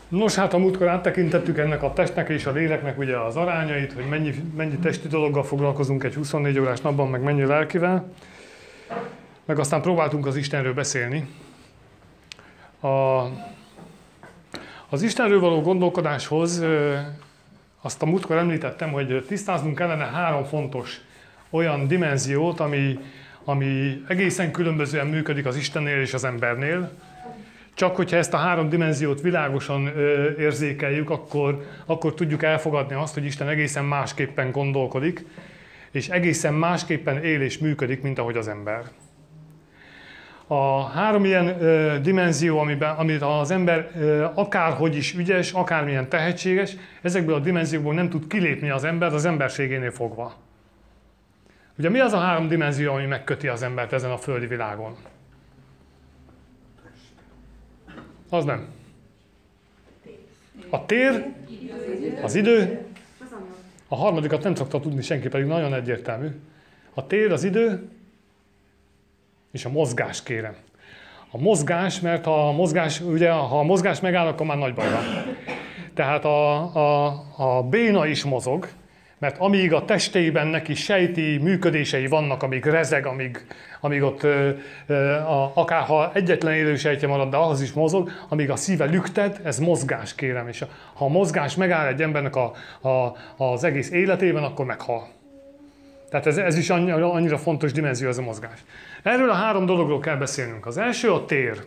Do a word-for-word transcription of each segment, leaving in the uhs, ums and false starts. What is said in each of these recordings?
Nos, hát a múltkor áttekintettük ennek a testnek és a léleknek ugye az arányait, hogy mennyi, mennyi testi dologgal foglalkozunk egy huszonnégy órás napban, meg mennyi lelkivel. Meg aztán próbáltunk az Istenről beszélni. A, az Istenről való gondolkodáshoz azt a múltkor említettem, hogy tisztáznunk kellene három fontos olyan dimenziót, ami, ami egészen különbözően működik az Istennél és az embernél. Csak hogyha ezt a három dimenziót világosan ö, érzékeljük, akkor, akkor tudjuk elfogadni azt, hogy Isten egészen másképpen gondolkodik, és egészen másképpen él és működik, mint ahogy az ember. A három ilyen ö, dimenzió, amiben, amit az ember ö, akárhogy is ügyes, akármilyen tehetséges, ezekből a dimenziókból nem tud kilépni az ember az emberségénél fogva. Ugye mi az a három dimenzió, ami megköti az embert ezen a földi világon? Az nem. A tér, az idő, a harmadikat nem szokta tudni senki, pedig nagyon egyértelmű. A tér, az idő és a mozgás, kérem. A mozgás, mert ha a mozgás, ugye, ha a mozgás megáll, akkor már nagy baj van. Tehát a, a, a béna is mozog, mert amíg a testében neki sejti működései vannak, amíg rezeg, amíg, amíg ott ö, ö, a, akár ha egyetlen élő sejtje marad, de ahhoz is mozog, amíg a szíve lüktet, ez mozgás, kérem. És ha a mozgás megáll egy embernek a, a, az egész életében, akkor meghal. Tehát ez, ez is annyira, annyira fontos dimenzió, ez a mozgás. Erről a három dologról kell beszélnünk. Az első a tér.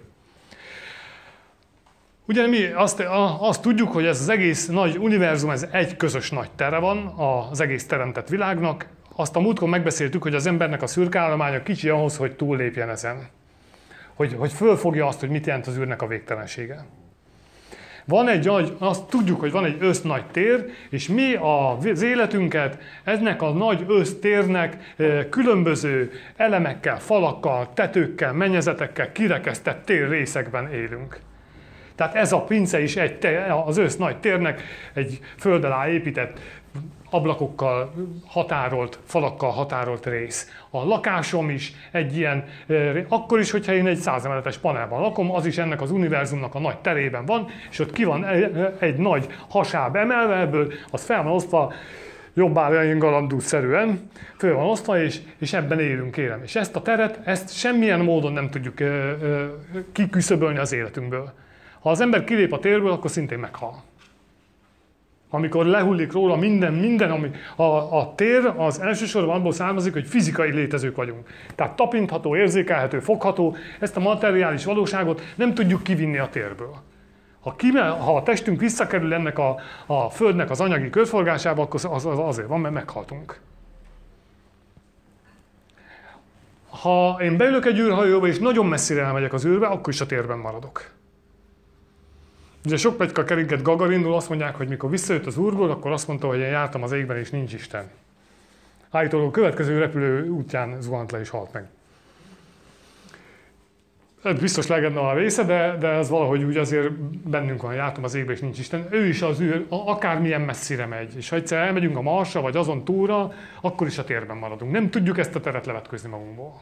Ugye mi azt, azt tudjuk, hogy ez az egész nagy univerzum, ez egy közös nagy tere van az egész teremtett világnak. Azt a múltkor megbeszéltük, hogy az embernek a szürkállománya kicsi ahhoz, hogy túllépjen ezen. Hogy, hogy fölfogja azt, hogy mit jelent az űrnek a végtelensége. Van egy nagy, azt tudjuk, hogy van egy össznagy tér, és mi az életünket ennek a nagy össztérnek különböző elemekkel, falakkal, tetőkkel, mennyezetekkel kirekesztett térrészekben élünk. Tehát ez a pince is egy, az ősz nagy térnek egy föld alá épített, ablakokkal határolt, falakkal határolt rész. A lakásom is egy ilyen, akkor is, hogyha én egy százemeletes panelban lakom, az is ennek az univerzumnak a nagy terében van, és ott ki van egy nagy hasáb emelve, ebből az fel van osztva, jobbára galandúszerűen, föl van osztva, és, és ebben élünk, kérem. És ezt a teret, ezt semmilyen módon nem tudjuk kiküszöbölni az életünkből. Ha az ember kilép a térből, akkor szintén meghal. Amikor lehullik róla minden, minden ami a, a tér, az elsősorban abból származik, hogy fizikai létezők vagyunk. Tehát tapintható, érzékelhető, fogható, ezt a materiális valóságot nem tudjuk kivinni a térből. Ha, kime, ha a testünk visszakerül ennek a, a Földnek az anyagi körforgásába, akkor az, az azért van, mert meghaltunk. Ha én beülök egy űrhajóba, és nagyon messzire elmegyek az űrbe, akkor is a térben maradok. Ugye sok pletyka keringet Gagarinról, azt mondják, hogy mikor visszajött az Úrból, akkor azt mondta, hogy én jártam az égben és nincs Isten. Állítólag a következő repülő útján zuhant le és halt meg. Ez biztos legenda a része, de, de ez valahogy úgy azért bennünk van, jártam az égben és nincs Isten. Ő is az űr, akármilyen messzire megy. És ha egyszer elmegyünk a Marsra vagy azon túlra, akkor is a térben maradunk. Nem tudjuk ezt a teret levetkőzni magunkból.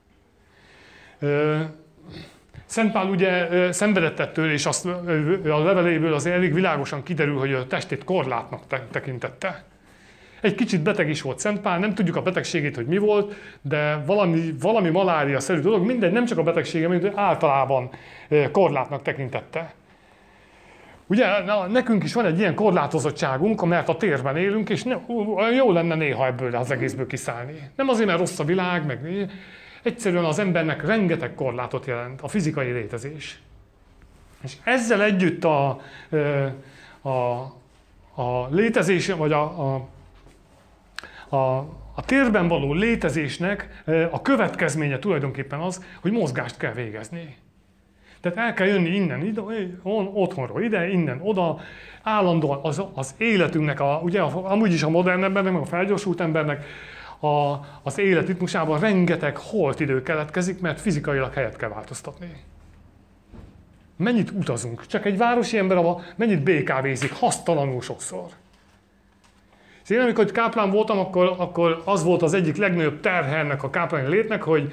Szent Pál ugye szenvedett ettől, és azt, a leveléből azért elég világosan kiderül, hogy a testét korlátnak tekintette. Egy kicsit beteg is volt Szent Pál, nem tudjuk a betegségét, hogy mi volt, de valami, valami malária-szerű dolog, mindegy, nem csak a betegsége, mint általában korlátnak tekintette. Ugye na, nekünk is van egy ilyen korlátozottságunk, mert a térben élünk, és ne, jó lenne néha ebből az egészből kiszállni. Nem azért, mert rossz a világ, meg... Egyszerűen az embernek rengeteg korlátot jelent a fizikai létezés. És ezzel együtt a, a, a létezés, vagy a, a, a, a térben való létezésnek a következménye tulajdonképpen az, hogy mozgást kell végezni. Tehát el kell jönni innen, ide, otthonról ide, innen oda, állandóan az, az életünknek, a, ugye amúgy is a modern embernek, meg a felgyorsult embernek, A, az életritmusában rengeteg holt idő keletkezik, mert fizikailag helyet kell változtatni. Mennyit utazunk? Csak egy városi ember, mennyit bé ká vézik? Hasztalanul sokszor. És én amikor káplán voltam, akkor, akkor az volt az egyik legnagyobb terhe ennek a kápláni létnek, hogy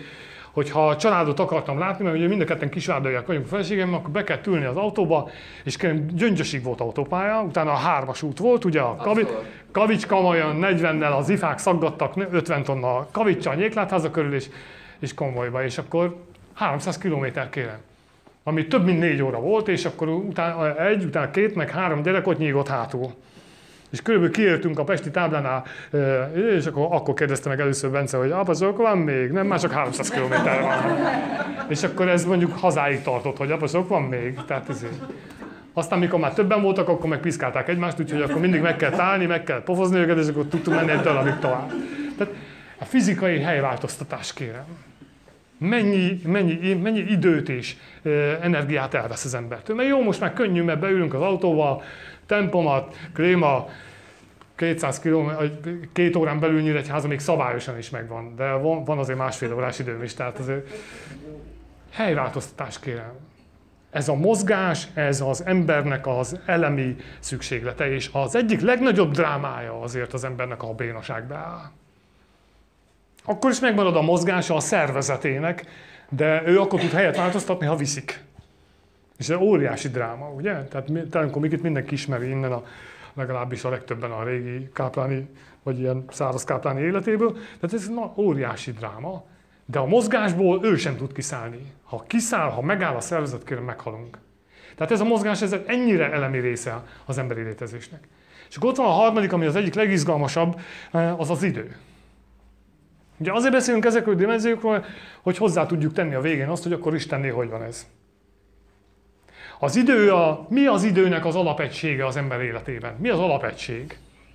hogyha a családot akartam látni, mert ugye mind a ketten kisvárdaiak vagyunk a feleségem, akkor be kell ülni az autóba, és Gyöngyösig volt autópálya, utána a hármas út volt, ugye a kavi, kavicska olyan negyvennel az ifák szaggattak ötven tonna kavicsal nyéklátháza körül, és, és konvojba, és akkor háromszáz kilométer kérem. Ami több mint négy óra volt, és akkor utána egy, utána két, meg három gyerek ott nyígott hátul. És körülbelül kiértünk a pesti táblánál, és akkor, akkor kérdezte meg először Bence, hogy apaszok, van még? Nem, már csak háromszáz kilométer van. És akkor ez mondjuk hazáig tartott, hogy apaszok, van még? Tehát ezért. Aztán, mikor már többen voltak, akkor meg piszkálták egymást, úgyhogy akkor mindig meg kell állni, meg kell pofozni őket, és akkor tudtunk menni egy darabig tovább. Tehát a fizikai helyváltoztatás, kérem. Mennyi, mennyi, mennyi időt és e, energiát elvesz az embertől. Mert jó, most már könnyű, mert beülünk az autóval, tempomat, kréma, kétszáz kilométer, két órán belül Nyíregyháza még szabályosan is megvan, de van, van azért másfél órás időm is, tehát azért helyváltoztatás, kérem. Ez a mozgás, ez az embernek az elemi szükséglete, és az egyik legnagyobb drámája azért az embernek a bénaságba áll. Akkor is megmarad a mozgása a szervezetének, de ő akkor tud helyet változtatni, ha viszik. És ez óriási dráma, ugye? Tehát amikor még itt mindenki ismeri innen, a, legalábbis a legtöbben a régi kápláni, vagy ilyen száraz kápláni életéből. Tehát ez na, óriási dráma, de a mozgásból ő sem tud kiszállni. Ha kiszáll, ha megáll a szervezet, kérem, meghalunk. Tehát ez a mozgás ez ennyire elemi része az emberi létezésnek. És akkor ott van a harmadik, ami az egyik legizgalmasabb, az az idő. Ugye azért beszélünk ezekről a dimenziókról, hogy hozzá tudjuk tenni a végén azt, hogy akkor Istennél hogy van ez. Az idő, a, mi az időnek az alapegysége az ember életében? Mi az alapegység?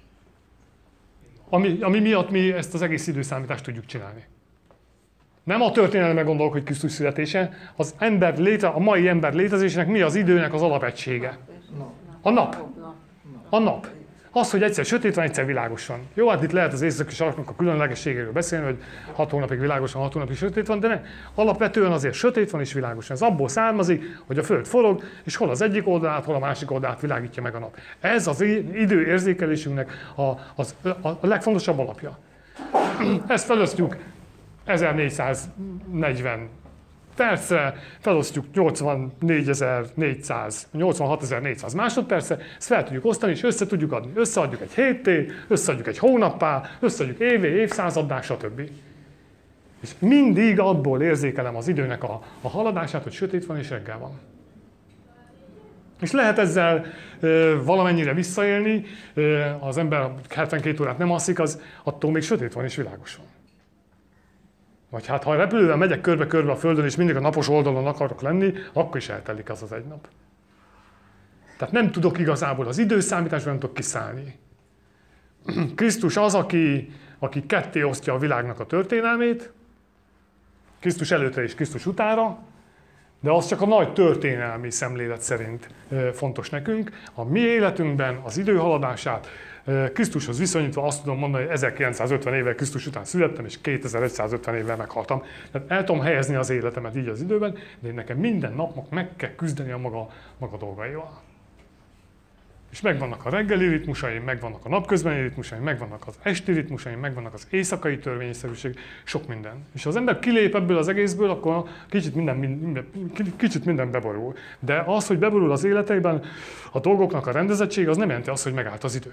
Ami, ami miatt mi ezt az egész időszámítást tudjuk csinálni. Nem a történelemre gondolok, hogy Krisztus születése, az ember léte, a mai ember létezésének mi az időnek az alapegysége? A nap. A nap. Az, hogy egyszer sötét van, egyszer világos van. Jó, hát itt lehet az északi sarknak a különlegességéről beszélni, hogy hat hónapig világos van, hat hónapig sötét van, de nem. Alapvetően azért sötét van és világos van. Ez abból származik, hogy a Föld forog, és hol az egyik oldalát, hol a másik oldalát világítja meg a nap. Ez az időérzékelésünknek a, az, a legfontosabb alapja. Ezt felosztjuk ezernégyszáznegyven percre, felosztjuk nyolcvannégyezer-négyszáz, nyolcvanhatezer-négyszáz másodpercre, ezt fel tudjuk osztani, és össze tudjuk adni. Összeadjuk egy hétté, összeadjuk egy hónappá, összeadjuk évé, évszázaddá, stb. És mindig abból érzékelem az időnek a, a haladását, hogy sötét van és reggel van. És lehet ezzel e, valamennyire visszaélni, e, az ember hetvenkét órát nem alszik, az attól még sötét van és világos van. Vagy hát ha repülővel megyek körbe-körbe a Földön, és mindig a napos oldalon akarok lenni, akkor is eltelik az az egy nap. Tehát nem tudok igazából az időszámításban, nem tudok kiszállni. Krisztus az, aki, aki ketté osztja a világnak a történelmét, Krisztus előtte és Krisztus utára, de az csak a nagy történelmi szemlélet szerint fontos nekünk. A mi életünkben az idő haladását, Krisztushoz viszonyítva azt tudom mondani, hogy ezerkilencszázötven évvel Krisztus után születtem, és kétezer-százötven évvel meghaltam. Tehát el tudom helyezni az életemet így az időben, de én nekem minden nap meg kell küzdeni a maga, maga dolgaival. És megvannak a reggeli ritmusaim, megvannak a napközbeni ritmusaim, megvannak az esti ritmusaim, megvannak az éjszakai törvényszerűség, sok minden. És ha az ember kilép ebből az egészből, akkor kicsit minden, minden, kicsit minden beborul. De az, hogy beborul az életeiben a dolgoknak a rendezettsége, az nem jelenti azt, hogy megállt az idő.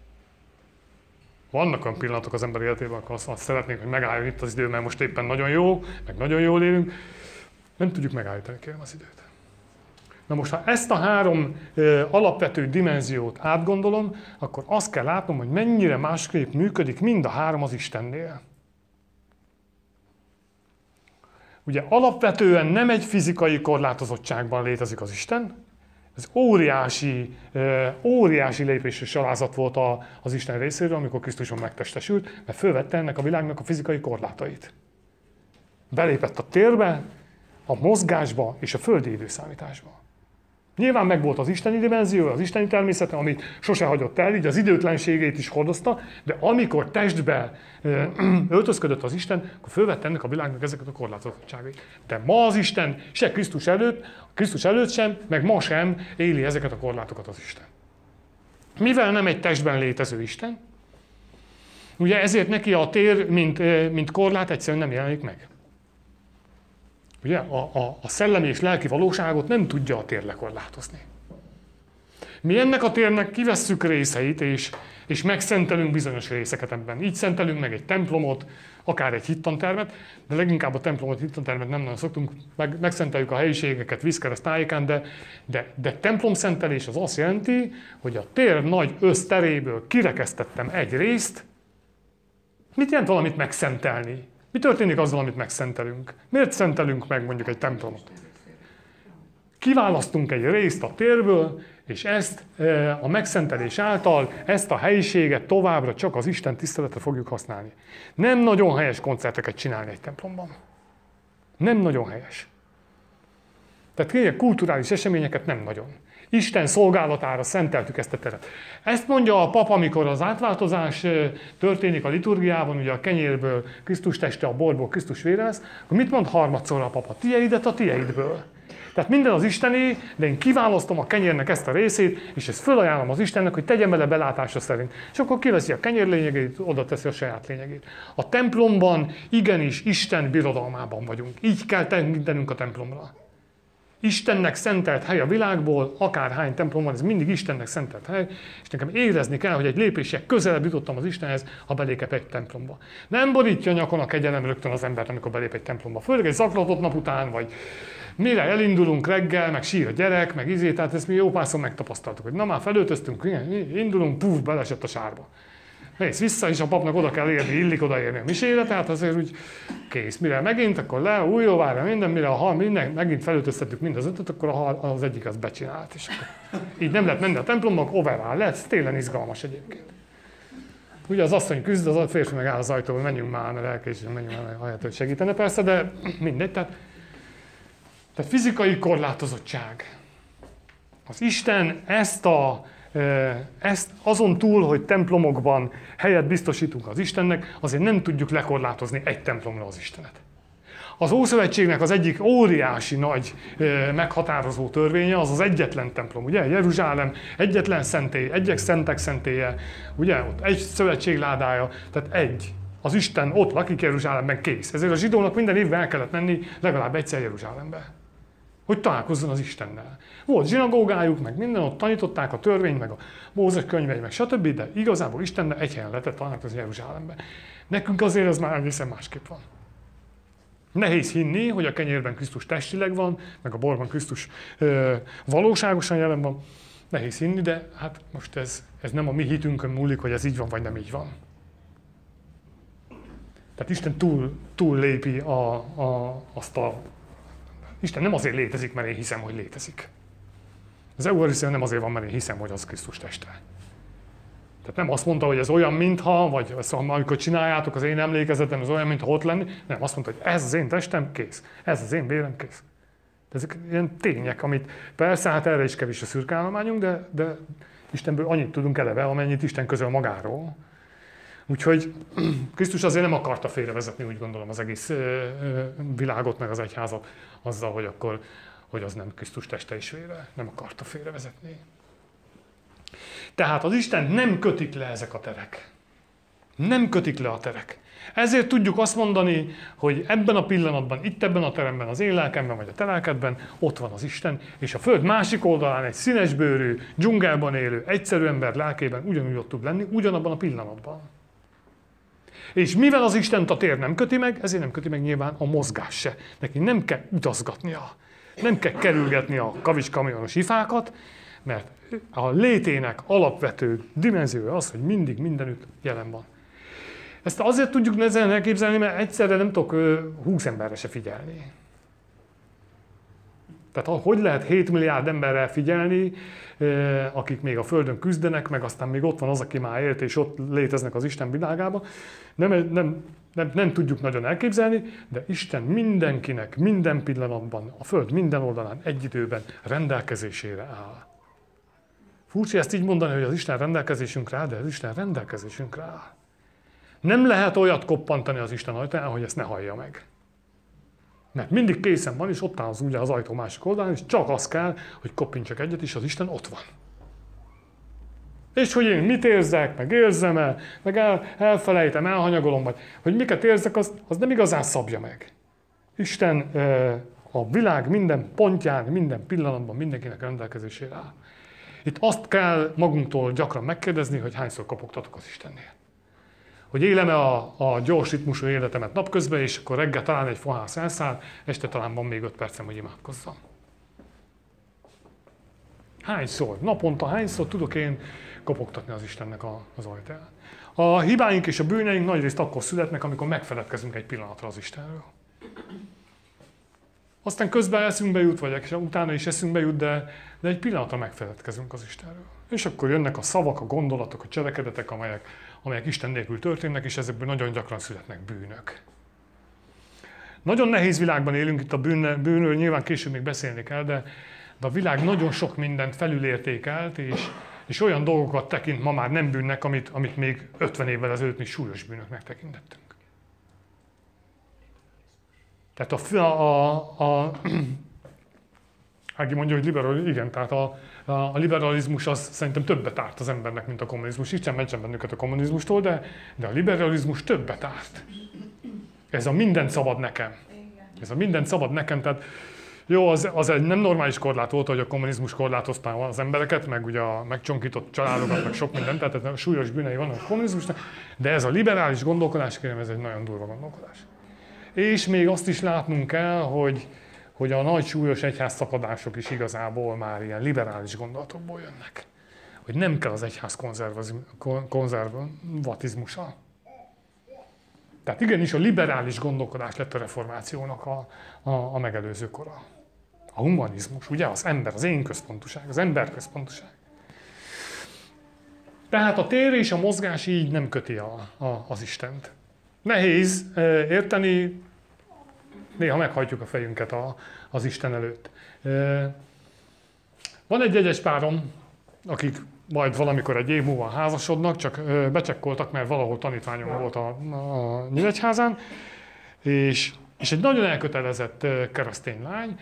Vannak olyan pillanatok az ember életében, akkor azt, azt szeretnénk, hogy megálljon itt az idő, mert most éppen nagyon jó, meg nagyon jól élünk. Nem tudjuk megállítani, kérem, az időt. Na most, ha ezt a három ö, alapvető dimenziót átgondolom, akkor azt kell látnom, hogy mennyire másképp működik mind a három az Istennél. Ugye alapvetően nem egy fizikai korlátozottságban létezik az Isten, ez óriási, óriási lépés és alázat volt az Isten részéről, amikor Krisztuson megtestesült, mert fölvette ennek a világnak a fizikai korlátait. Belépett a térbe, a mozgásba és a földi időszámításba. Nyilván megvolt az isteni dimenzió, az isteni természete, amit sose hagyott el, így az időtlenségét is hordozta, de amikor testbe öltözködött az Isten, akkor fölvette ennek a világnak ezeket a korlátozottságait. De ma az Isten se Krisztus előtt, Krisztus előtt sem, meg ma sem éli ezeket a korlátokat az Isten. Mivel nem egy testben létező Isten, ugye ezért neki a tér, mint, mint korlát egyszerűen nem jelenik meg. Ugye a, a, a szellemi és lelki valóságot nem tudja a tér lekorlátozni. Mi ennek a térnek kivesszük részeit, és, és megszentelünk bizonyos részeket ebben. Így szentelünk meg egy templomot, akár egy hittantermet, de leginkább a templomot, hittantermet nem nagyon szoktunk, meg, megszenteljük a helyiségeket vízkereszt tájékán, de, de, de templomszentelés az azt jelenti, hogy a tér nagy összteréből kirekesztettem egy részt. Mit jelent valamit megszentelni? Mi történik azzal, amit megszentelünk? Miért szentelünk meg mondjuk egy templomot? Kiválasztunk egy részt a térből, és ezt a megszentelés által, ezt a helyiséget továbbra csak az Isten tiszteletre fogjuk használni. Nem nagyon helyes koncerteket csinálni egy templomban. Nem nagyon helyes. Tehát ilyen kulturális eseményeket nem nagyon. Isten szolgálatára szenteltük ezt a teret. Ezt mondja a pap, amikor az átváltozás történik a liturgiában, ugye a kenyérből Krisztus teste, a borból Krisztus vére lesz, akkor mit mond harmadszor a pap? A tieidet a tieidből. Tehát minden az Istené, de én kiválasztom a kenyérnek ezt a részét, és ezt fölajánlom az Istennek, hogy tegyen bele belátása szerint. És akkor kiveszi a kenyér lényegét, oda teszi a saját lényegét. A templomban igenis Isten birodalmában vagyunk. Így kell tekintenünk a templomra. Istennek szentelt hely a világból, akárhány templom van, ez mindig Istennek szentelt hely, és nekem érezni kell, hogy egy lépéssel közelebb jutottam az Istenhez, ha belépek egy templomba. Nem borítja nyakon a kegyelem rögtön az embert, amikor belép egy templomba. Főleg egy zaklatott nap után, vagy mire elindulunk reggel, meg sír a gyerek, meg izé, tehát ezt mi jó párszor megtapasztaltuk, hogy na már felöltöztünk, indulunk, puf, belesett a sárba. Mész vissza, és a papnak oda kell érni, illik odaérni a misére, tehát azért úgy kész. Mire megint, akkor le, újóvára minden, mire a hal, minden, megint felöltöztettük mind az ötöt, akkor a hal, az egyik az becsinált. És akkor így nem lehet menni a templomba, overall lehet, ez tényleg izgalmas egyébként. Ugye az asszony küzd, az a férfi meg áll az ajtóban, menjünk már, mert elkésünk, menjünk már, ahelyett, hogy segítene persze, de mindegy. Tehát, tehát fizikai korlátozottság. Az Isten ezt a Ezt azon túl, hogy templomokban helyet biztosítunk az Istennek, azért nem tudjuk lekorlátozni egy templomra az Istenet. Az Ószövetségnek az egyik óriási nagy meghatározó törvénye az az egyetlen templom, ugye? Jeruzsálem, egyetlen szentély, egyek szentek szentélye, ugye? Ott egy szövetségládája, tehát egy. Az Isten ott lakik Jeruzsálemben, kész. Ezért a zsidónak minden évben el kellett menni legalább egyszer Jeruzsálembe, hogy találkozzon az Istennel. Volt zsinagógájuk, meg minden, ott tanították a törvényt, meg a Mózes könyvei, meg stb., de igazából Istennel egy helyen lehetett találkozni Jeruzsálemben. Nekünk azért ez már egészen másképp van. Nehéz hinni, hogy a kenyérben Krisztus testileg van, meg a borban Krisztus ö, valóságosan jelen van. Nehéz hinni, de hát most ez, ez nem a mi hitünkön múlik, hogy ez így van, vagy nem így van. Tehát Isten túl, túl lépi a, a, azt a... Isten nem azért létezik, mert én hiszem, hogy létezik. Az eucharisztia nem azért van, mert én hiszem, hogy az Krisztus teste. Tehát nem azt mondta, hogy ez olyan, mintha, vagy szóval, amikor csináljátok, az én emlékezetem, ez olyan, mintha ott lenni. Nem, azt mondta, hogy ez az én testem, kész. Ez az én vérem, kész. De ezek ilyen tények, amit persze, hát erre is kevés a szürkállományunk, de, de Istenből annyit tudunk eleve, amennyit Isten közöl magáról. Úgyhogy Krisztus azért nem akarta félrevezetni, úgy gondolom, az egész világot, meg az egyházat azzal, hogy akkor, hogy az nem Krisztus teste és vére. Nem akarta félrevezetni. Tehát az Isten nem kötik le ezek a terek. Nem kötik le a terek. Ezért tudjuk azt mondani, hogy ebben a pillanatban, itt ebben a teremben, az én lelkemben vagy a te lelkedben ott van az Isten, és a föld másik oldalán egy színesbőrű, dzsungelban élő, egyszerű ember lelkében ugyanúgy ott tud lenni, ugyanabban a pillanatban. És mivel az Istent a tér nem köti meg, ezért nem köti meg nyilván a mozgás se. Neki nem kell utazgatnia, nem kell kerülgetni a kavicskamionos ifákat, mert a létének alapvető dimenziója az, hogy mindig mindenütt jelen van. Ezt azért tudjuk nehezen elképzelni, mert egyszerre nem tudok húsz emberre se figyelni. Tehát hogy lehet hét milliárd emberrel figyelni, akik még a Földön küzdenek, meg aztán még ott van az, aki már élt, és ott léteznek az Isten világában. Nem, nem, nem, nem tudjuk nagyon elképzelni, de Isten mindenkinek, minden pillanatban, a Föld minden oldalán egy időben rendelkezésére áll. Furcsa ezt így mondani, hogy az Isten rendelkezésünkre áll, de az Isten rendelkezésünkre áll. Nem lehet olyat koppantani az Isten ajtaján, hogy ezt ne hallja meg. Mert mindig készen van, és ott áll az, ugye az ajtó másik oldalán, és csak az kell, hogy koppincsak egyet, és az Isten ott van. És hogy én mit érzek, meg érzem-e, meg el, elfelejtem, elhanyagolom, vagy hogy miket érzek, az, az nem igazán szabja meg. Isten e, A világ minden pontján, minden pillanatban mindenkinek rendelkezésére áll. Itt azt kell magunktól gyakran megkérdezni, hogy hányszor kopogtatok az Istennél. Hogy élem-e a, a gyors ritmusú életemet napközben, és akkor reggel talán egy fohász elszáll, este talán van még öt percem, hogy imádkozzam. Hányszor? Naponta hányszor tudok én kopogtatni az Istennek a, az ajtaján? A hibáink és a bűneink nagyrészt akkor születnek, amikor megfeledkezünk egy pillanatra az Istenről. Aztán közben eszünkbe jut, vagy utána is eszünkbe jut, de, de egy pillanatra megfeledkezünk az Istenről. És akkor jönnek a szavak, a gondolatok, a cselekedetek, amelyek, amelyek Isten nélkül történnek, és ezekből nagyon gyakran születnek bűnök. Nagyon nehéz világban élünk, itt a bűn, bűnről nyilván később még beszélni kell, de, de a világ nagyon sok mindent felülértékelt, és, és olyan dolgokat tekint ma már nem bűnnek, amit, amit még ötven évvel ezelőtt mi súlyos bűnöknek tekintettünk. Tehát a, a, a, a Ági mondja, hogy liberalizmus, igen, tehát a, a, a liberalizmus az szerintem többet árt az embernek, mint a kommunizmus. Isten mentsen bennünket a kommunizmustól, de, de a liberalizmus többet árt. Ez a mindent szabad nekem. Ez a mindent szabad nekem, tehát jó, az, az egy nem normális korlát volt, hogy a kommunizmus korlátozta az embereket, meg ugye a megcsonkított családokat, meg sok mindent, tehát ez súlyos bűnei vannak a kommunizmusnak, de ez a liberális gondolkodás, kérem, ez egy nagyon durva gondolkodás. És még azt is látnunk kell, hogy, hogy a nagy súlyos egyházszakadások is igazából már ilyen liberális gondolatokból jönnek. Hogy nem kell az egyház konzervatizmusa. Tehát igenis a liberális gondolkodás lett a reformációnak a, a, a megelőző kora. A humanizmus, ugye az ember, az én központuság, az ember központuság. Tehát a tér és a mozgás így nem köti a, a, az Istent. Nehéz érteni, néha meghajtjuk a fejünket a, az Isten előtt. Van egy jegyes párom, akik majd valamikor egy év múlva házasodnak, csak becsekkoltak, mert valahol tanítványom volt a, a Nyíregyházán, és, és egy nagyon elkötelezett keresztény lány,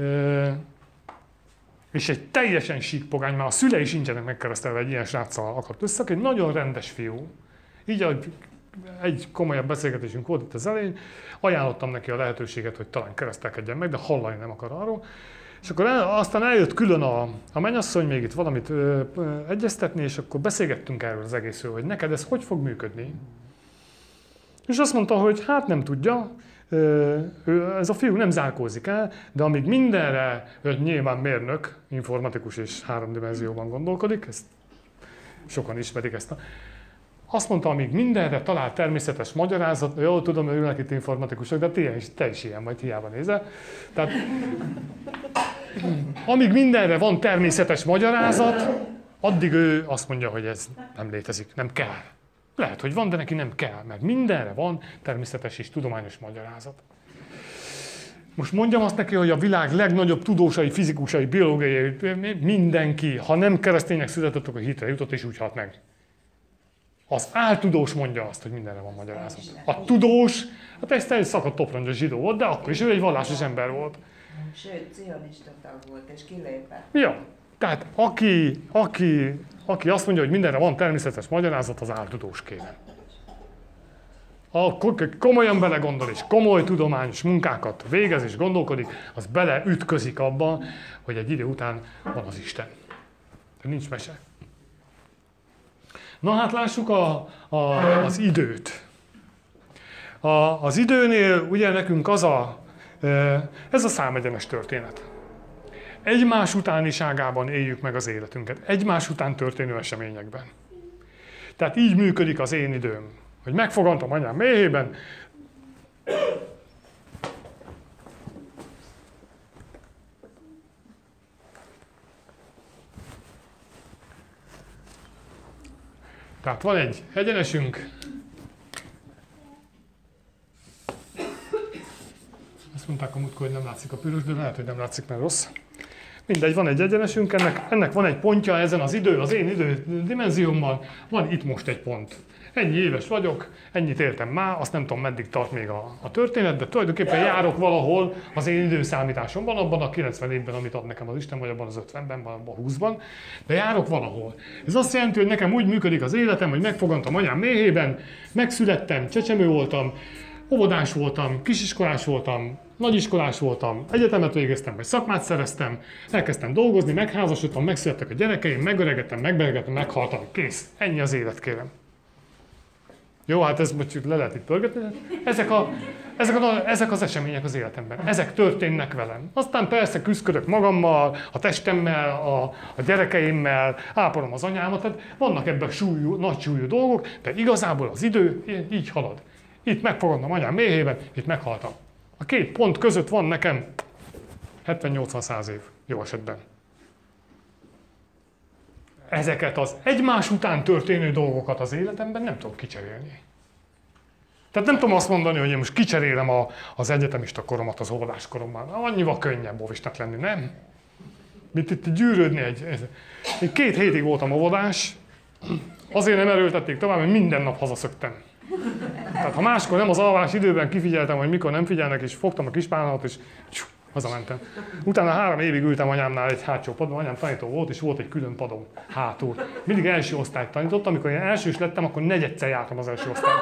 és egy teljesen sík pogány, már a szülei sincsenek megkeresztelve, egy ilyen sráccal akart össze, egy nagyon rendes fiú. Így a egy komolyabb beszélgetésünk volt itt az elején, ajánlottam neki a lehetőséget, hogy talán keresztelkedjen meg, de hallani nem akar arról. És akkor el, aztán eljött külön a, a mennyasszony, még itt valamit ö, ö, egyeztetni, és akkor beszélgettünk erről az egészről, hogy neked ez hogy fog működni. És azt mondta, hogy hát nem tudja, ö, ö, ez a fiú nem zárkózik el, de amíg mindenre, ő nyilván mérnök, informatikus és háromdimenzióban gondolkodik, ezt sokan ismerik ezt a... Azt mondta, amíg mindenre talál természetes magyarázat, jól tudom, hogy ülnek itt informatikusok, de te is, te is ilyen vagy, hiába nézel. Tehát, amíg mindenre van természetes magyarázat, addig ő azt mondja, hogy ez nem létezik, nem kell. Lehet, hogy van, de neki nem kell, mert mindenre van természetes és tudományos magyarázat. Most mondjam azt neki, hogy a világ legnagyobb tudósai, fizikusai, biológiai, mindenki, ha nem keresztények született, akkor hitre jutott és úgy halt meg. Az áltudós mondja azt, hogy mindenre van magyarázat. A tudós, hát ez egy szakadt toprongyos zsidó volt, de akkor is ő egy vallásos ember volt. Sőt, cionista tag volt, és kilépett. Ja, tehát aki, aki, aki azt mondja, hogy mindenre van természetes magyarázat, az áltudós kérem. A komolyan belegondol és komoly tudományos munkákat végez és gondolkodik, az beleütközik abba, hogy egy idő után van az Isten. De nincs mese. Na hát lássuk a, a, az időt. A, az időnél ugye nekünk az a, ez a számegyenes történet. Egymás utániságában éljük meg az életünket, egymás után történő eseményekben. Tehát így működik az én időm, hogy megfogantam anyám méhében, tehát van egy egyenesünk, azt mondták a múltkor, hogy nem látszik a piros, de lehet, hogy nem látszik, mert rossz. Mindegy, van egy egyenesünk, ennek, ennek van egy pontja ezen az idő, az én idő dimenziómban, van itt most egy pont. Ennyi éves vagyok, ennyit éltem már, azt nem tudom, meddig tart még a, a történet, de tulajdonképpen járok valahol az én időszámításomban, abban a kilencven évben, amit ad nekem az Isten, vagy abban az ötvenben, vagy abban a húszban, de járok valahol. Ez azt jelenti, hogy nekem úgy működik az életem, hogy megfogantam anyám méhében, megszülettem, csecsemő voltam, Óvodás voltam, kisiskolás voltam, nagyiskolás voltam, egyetemet végeztem, vagy szakmát szereztem, elkezdtem dolgozni, megházasodtam, megszülettek a gyerekeim, megöregedtem, megbetegedtem, meghaltam. Kész. Ennyi az élet, kérem. Jó, hát ez most le lehet itt pörgetni. Ezek, a, ezek, a, ezek az események az életemben. Ezek történnek velem. Aztán persze küzdök magammal, a testemmel, a, a gyerekeimmel, ápolom az anyámat. Tehát vannak ebben súlyú, nagy súlyú dolgok, de igazából az idő így halad. Itt megfogadom anyám méhében, itt meghaltam. A két pont között van nekem hetven-nyolcvan-száz év, jó esetben. Ezeket az egymás után történő dolgokat az életemben nem tudom kicserélni. Tehát nem tudom azt mondani, hogy én most kicserélem a, az egyetemista koromat az óvodás korommal. Annyival könnyebb óvisnak lenni, nem? Mint itt gyűrődni egy... Én két hétig voltam óvodás, azért nem erőltették tovább, mert minden nap hazaszöktem. Tehát ha máskor nem az alvás időben kifigyeltem, hogy mikor nem figyelnek, és fogtam a kispálnat, és csú, hazamentem. Utána három évig ültem anyámnál egy hátsó padon, anyám tanító volt, és volt egy külön padom hátul. Mindig első osztályt tanítottam, amikor én elsős lettem, akkor negyedszer jártam az első osztályt.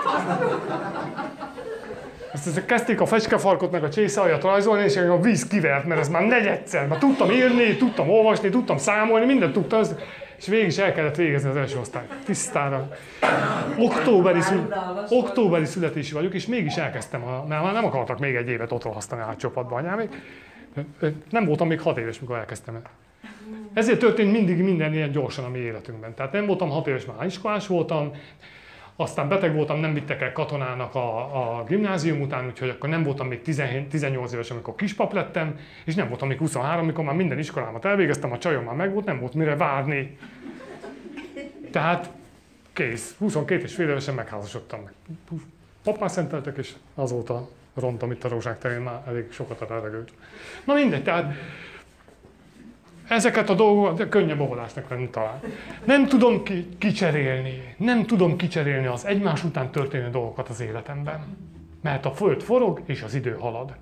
Ezt kezdték a fecskefarkot meg a csészealjat rajzolni, és a víz kivert, mert ez már negyedszer. Már tudtam írni, tudtam olvasni, tudtam számolni, mindent tudtam, és végig is el kellett végezni az első osztályt. Tisztára. Októberi, szül... Októberi születésű vagyok, és mégis elkezdtem, a... mert már nem akartak még egy évet otthon használni a csapatban anyámék. Nem voltam még hat éves, mikor elkezdtem el. Ezért történt mindig minden ilyen gyorsan a mi életünkben. Tehát nem voltam hat éves, már iskolás voltam, aztán beteg voltam, nem vittek el katonának a, a gimnázium után, úgyhogy akkor nem voltam még tizennyolc éves, amikor kispap lettem, és nem voltam még huszonhárom, amikor már minden iskolámat elvégeztem, a csajom már megvolt, nem volt mire várni. Tehát kész, huszonkét és fél évesen megházasodtam meg. Papán szenteltek, és azóta rontom itt a Rózsák terén, már elég sokat a levegőt. Na mindegy, tehát ezeket a dolgokat könnyebb óvodásnak lenni talán. Nem tudom ki, kicserélni, nem tudom kicserélni az egymás után történő dolgokat az életemben. Mert a föld forog, és az idő halad.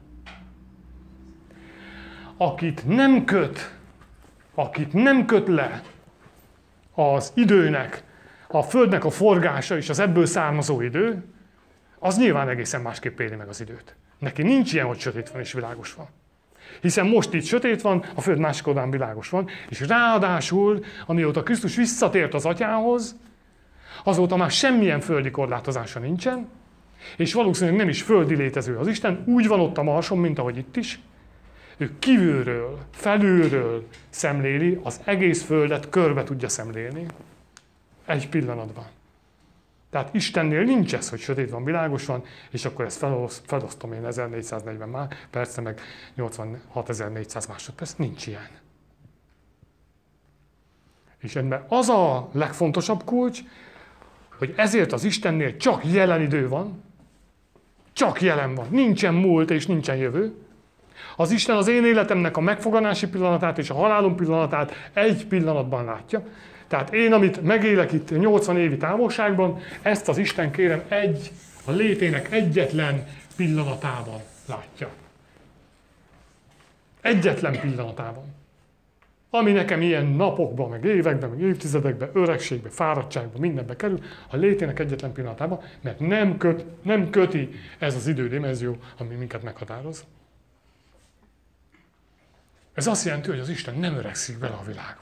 Akit nem köt, akit nem köt le az időnek, a földnek a forgása és az ebből származó idő, az nyilván egészen másképp éli meg az időt. Neki nincs ilyen, hogy sötét van és világos van. Hiszen most itt sötét van, a föld másik oldalán világos van, és ráadásul, amióta Krisztus visszatért az atyához, azóta már semmilyen földi korlátozása nincsen, és valószínűleg nem is földi létező az Isten, úgy van ott a marson, mint ahogy itt is. Ő kívülről, felülről szemléli, az egész földet körbe tudja szemlélni. Egy pillanatban. Tehát Istennél nincs ez, hogy sötét van, világos van, és akkor ezt felosztom én ezernégyszáznegyven már, persze meg nyolcvanhatezer-négyszáz másodperc, nincs ilyen. És ebben az a legfontosabb kulcs, hogy ezért az Istennél csak jelen idő van, csak jelen van, nincsen múlt és nincsen jövő. Az Isten az én életemnek a megfogadási pillanatát és a halálom pillanatát egy pillanatban látja. Tehát én, amit megélek itt nyolcvan évi távolságban, ezt az Isten kérem egy, a létének egyetlen pillanatában látja. Egyetlen pillanatában. Ami nekem ilyen napokban, meg években, meg évtizedekben, öregségben, fáradtságban, mindenbe kerül, a létének egyetlen pillanatában, mert nem, köt, nem köti ez az idődimenzió, ami minket meghatároz. Ez azt jelenti, hogy az Isten nem öregszik bele a világba.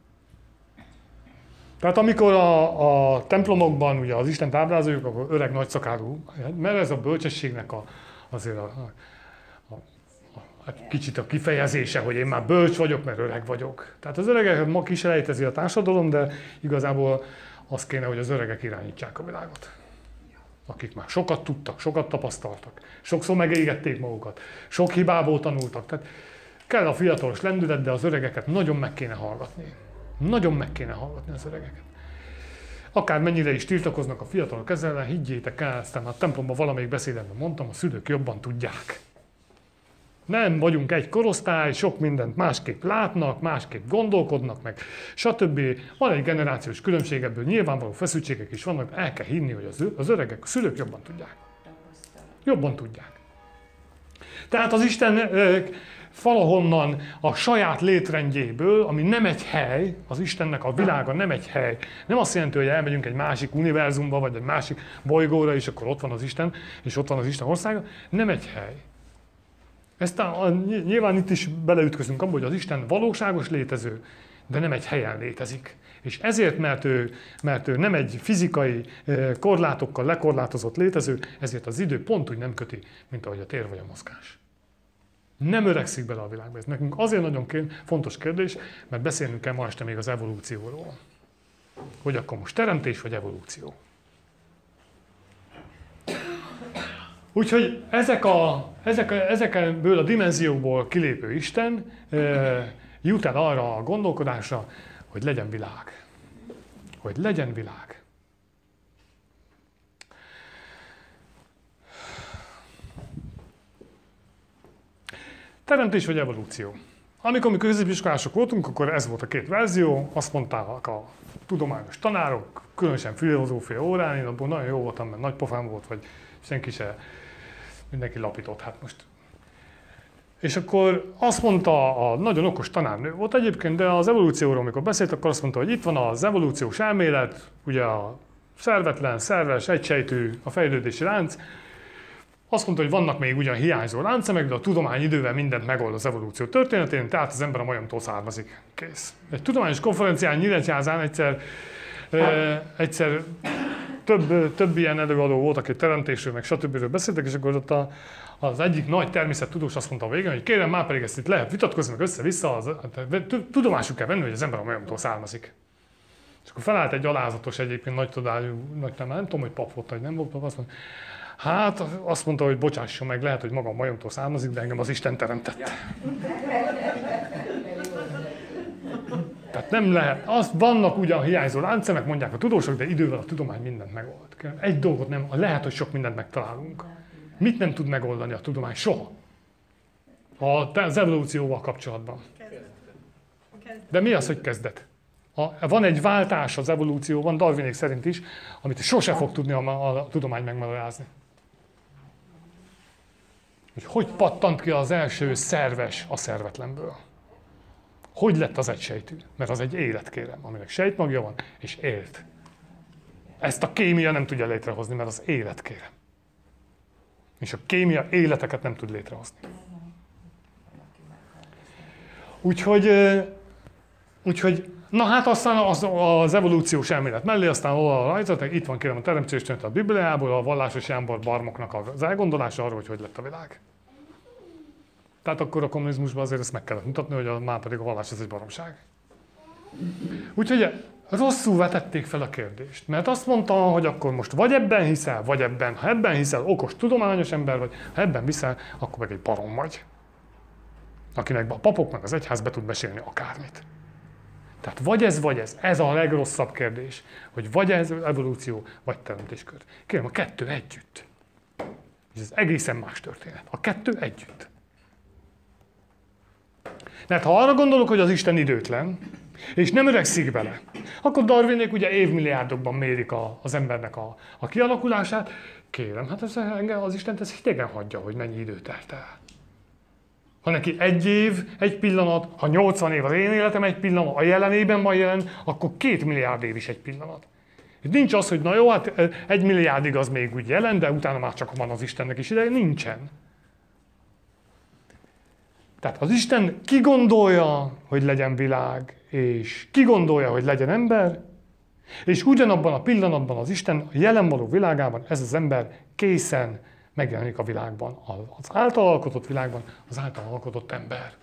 Tehát amikor a, a templomokban ugye az Istent ábrázoljuk, akkor öreg nagyszakálú, mert ez a bölcsességnek a, azért a, a, a, a kicsit a kifejezése, hogy én már bölcs vagyok, mert öreg vagyok. Tehát az öregeket ma kiselejtezi a társadalom, de igazából az kéne, hogy az öregek irányítsák a világot. Akik már sokat tudtak, sokat tapasztaltak, sokszor megégették magukat, sok hibából tanultak. Tehát kell a fiatalos lendület, de az öregeket nagyon meg kéne hallgatni. Nagyon meg kéne hallgatni az öregeket. Akár mennyire is tiltakoznak a fiatalok ezzel, higgyétek el, aztán a templomban valamelyik beszédemben mondtam, a szülők jobban tudják. Nem vagyunk egy korosztály, sok mindent másképp látnak, másképp gondolkodnak meg, stb. Van egy generációs különbség, ebből nyilvánvaló feszültségek is vannak, el kell hinni, hogy az öregek, a szülők jobban tudják. Jobban tudják. Tehát az Isten valahonnan a saját létrendjéből, ami nem egy hely, az Istennek a világa nem egy hely. Nem azt jelenti, hogy elmegyünk egy másik univerzumba, vagy egy másik bolygóra, és akkor ott van az Isten, és ott van az Isten országa. Nem egy hely. Ezt a, a, nyilván itt is beleütközünk abba, hogy az Isten valóságos létező, de nem egy helyen létezik. És ezért, mert ő, mert ő nem egy fizikai korlátokkal lekorlátozott létező, ezért az idő pont úgy nem köti, mint ahogy a tér vagy a mozgás. Nem öregszik bele a világba. Ez nekünk azért nagyon fontos kérdés, mert beszélnünk kell ma este még az evolúcióról. Hogy akkor most teremtés vagy evolúció. Úgyhogy ezek a, ezek, ezekből a dimenziókból kilépő Isten e, jut el arra a gondolkodásra, hogy legyen világ. Hogy legyen világ. Teremtés vagy evolúció. Amikor mi középiskolások voltunk, akkor ez volt a két verzió. Azt mondták a tudományos tanárok, különösen filozófia órán, én abból nagyon jó voltam, mert nagy pofám volt, vagy senki se, mindenki lapított, hát most. És akkor azt mondta, a nagyon okos tanárnő volt egyébként, de az evolúcióról, amikor beszélt, akkor azt mondta, hogy itt van az evolúciós elmélet, ugye a szervetlen, szerves, egysejtű, a fejlődési lánc. Azt mondta, hogy vannak még ugyan hiányzó láncszemek, de a tudomány idővel mindent megold az evolúció történetén, tehát az ember a majomtól származik. Kész. Egy tudományos konferencián Nyíregyházán egyszer, e, egyszer több, több ilyen előadó volt, aki teremtésről, meg stb. Beszéltek, és akkor ott a, az egyik nagy természettudós azt mondta a végén, hogy kérem, már pedig ezt itt lehet vitatkozni, meg össze-vissza, az, tudomásuk kell venni, hogy az ember a majomtól származik. És akkor felállt egy alázatos egyébként nagy tudályú, nagy, nem, nem tudom, hogy pap volt, vagy nem volt pap, azt mondta, hát azt mondta, hogy bocsásson meg, lehet, hogy maga a majomtól származik, de engem az Isten teremtett. Tehát nem lehet. Azt vannak ugyan hiányzó láncszemek, mondják a tudósok, de idővel a tudomány mindent megold. Egy dolgot nem, lehet, hogy sok mindent megtalálunk. Mit nem tud megoldani a tudomány? Soha. Az evolúcióval kapcsolatban. De mi az, hogy kezdet? A, van egy váltás az evolúcióban, Darwinék szerint is, amit sose fog tudni a, a, a tudomány megmagyarázni. Hogy hogy pattant ki az első szerves a szervetlenből? Hogy lett az egysejtű? Mert az egy élet, kérem, aminek sejtmagja van, és élt. Ezt a kémia nem tudja létrehozni, mert az élet, kérem. És a kémia életeket nem tud létrehozni. Úgyhogy, úgyhogy na hát aztán az, az evolúciós elmélet mellé, aztán hol a rajzat, itt van kérem a teremtés történet a Bibliából, a vallásos Jámbor Barmoknak az elgondolása arról, hogy hogy lett a világ. Tehát akkor a kommunizmusban azért ezt meg kellett mutatni, hogy a, már pedig a vallás ez egy baromság. Úgyhogy rosszul vetették fel a kérdést, mert azt mondta, hogy akkor most vagy ebben hiszel, vagy ebben. Ha ebben hiszel, okos, tudományos ember vagy, ha ebben hiszel, akkor meg egy barom vagy. Akinek a papok meg az egyház be tud mesélni akármit. Tehát vagy ez, vagy ez. Ez a legrosszabb kérdés, hogy vagy ez evolúció, vagy teremtéskör. Kérem, a kettő együtt. Ez egészen más történet. A kettő együtt. Mert ha arra gondolok, hogy az Isten időtlen, és nem öregszik bele, akkor Darwinék ugye évmilliárdokban mérik a, az embernek a, a kialakulását. Kérem, hát ez, engem az Istent ez hidegen hagyja, hogy mennyi időt telt el. Ha neki egy év, egy pillanat, ha nyolcvan év az én életem egy pillanat, a jelenében van jelen, akkor két milliárd év is egy pillanat. Itt nincs az, hogy na jó, hát egy milliárdig az még úgy jelen, de utána már csak van az Istennek is ideje. Nincsen. Tehát az Isten ki gondolja, hogy legyen világ, és ki gondolja, hogy legyen ember, és ugyanabban a pillanatban az Isten a jelen való világában ez az ember készen megjelenik a világban, az által alkotott világban, az által alkotott ember.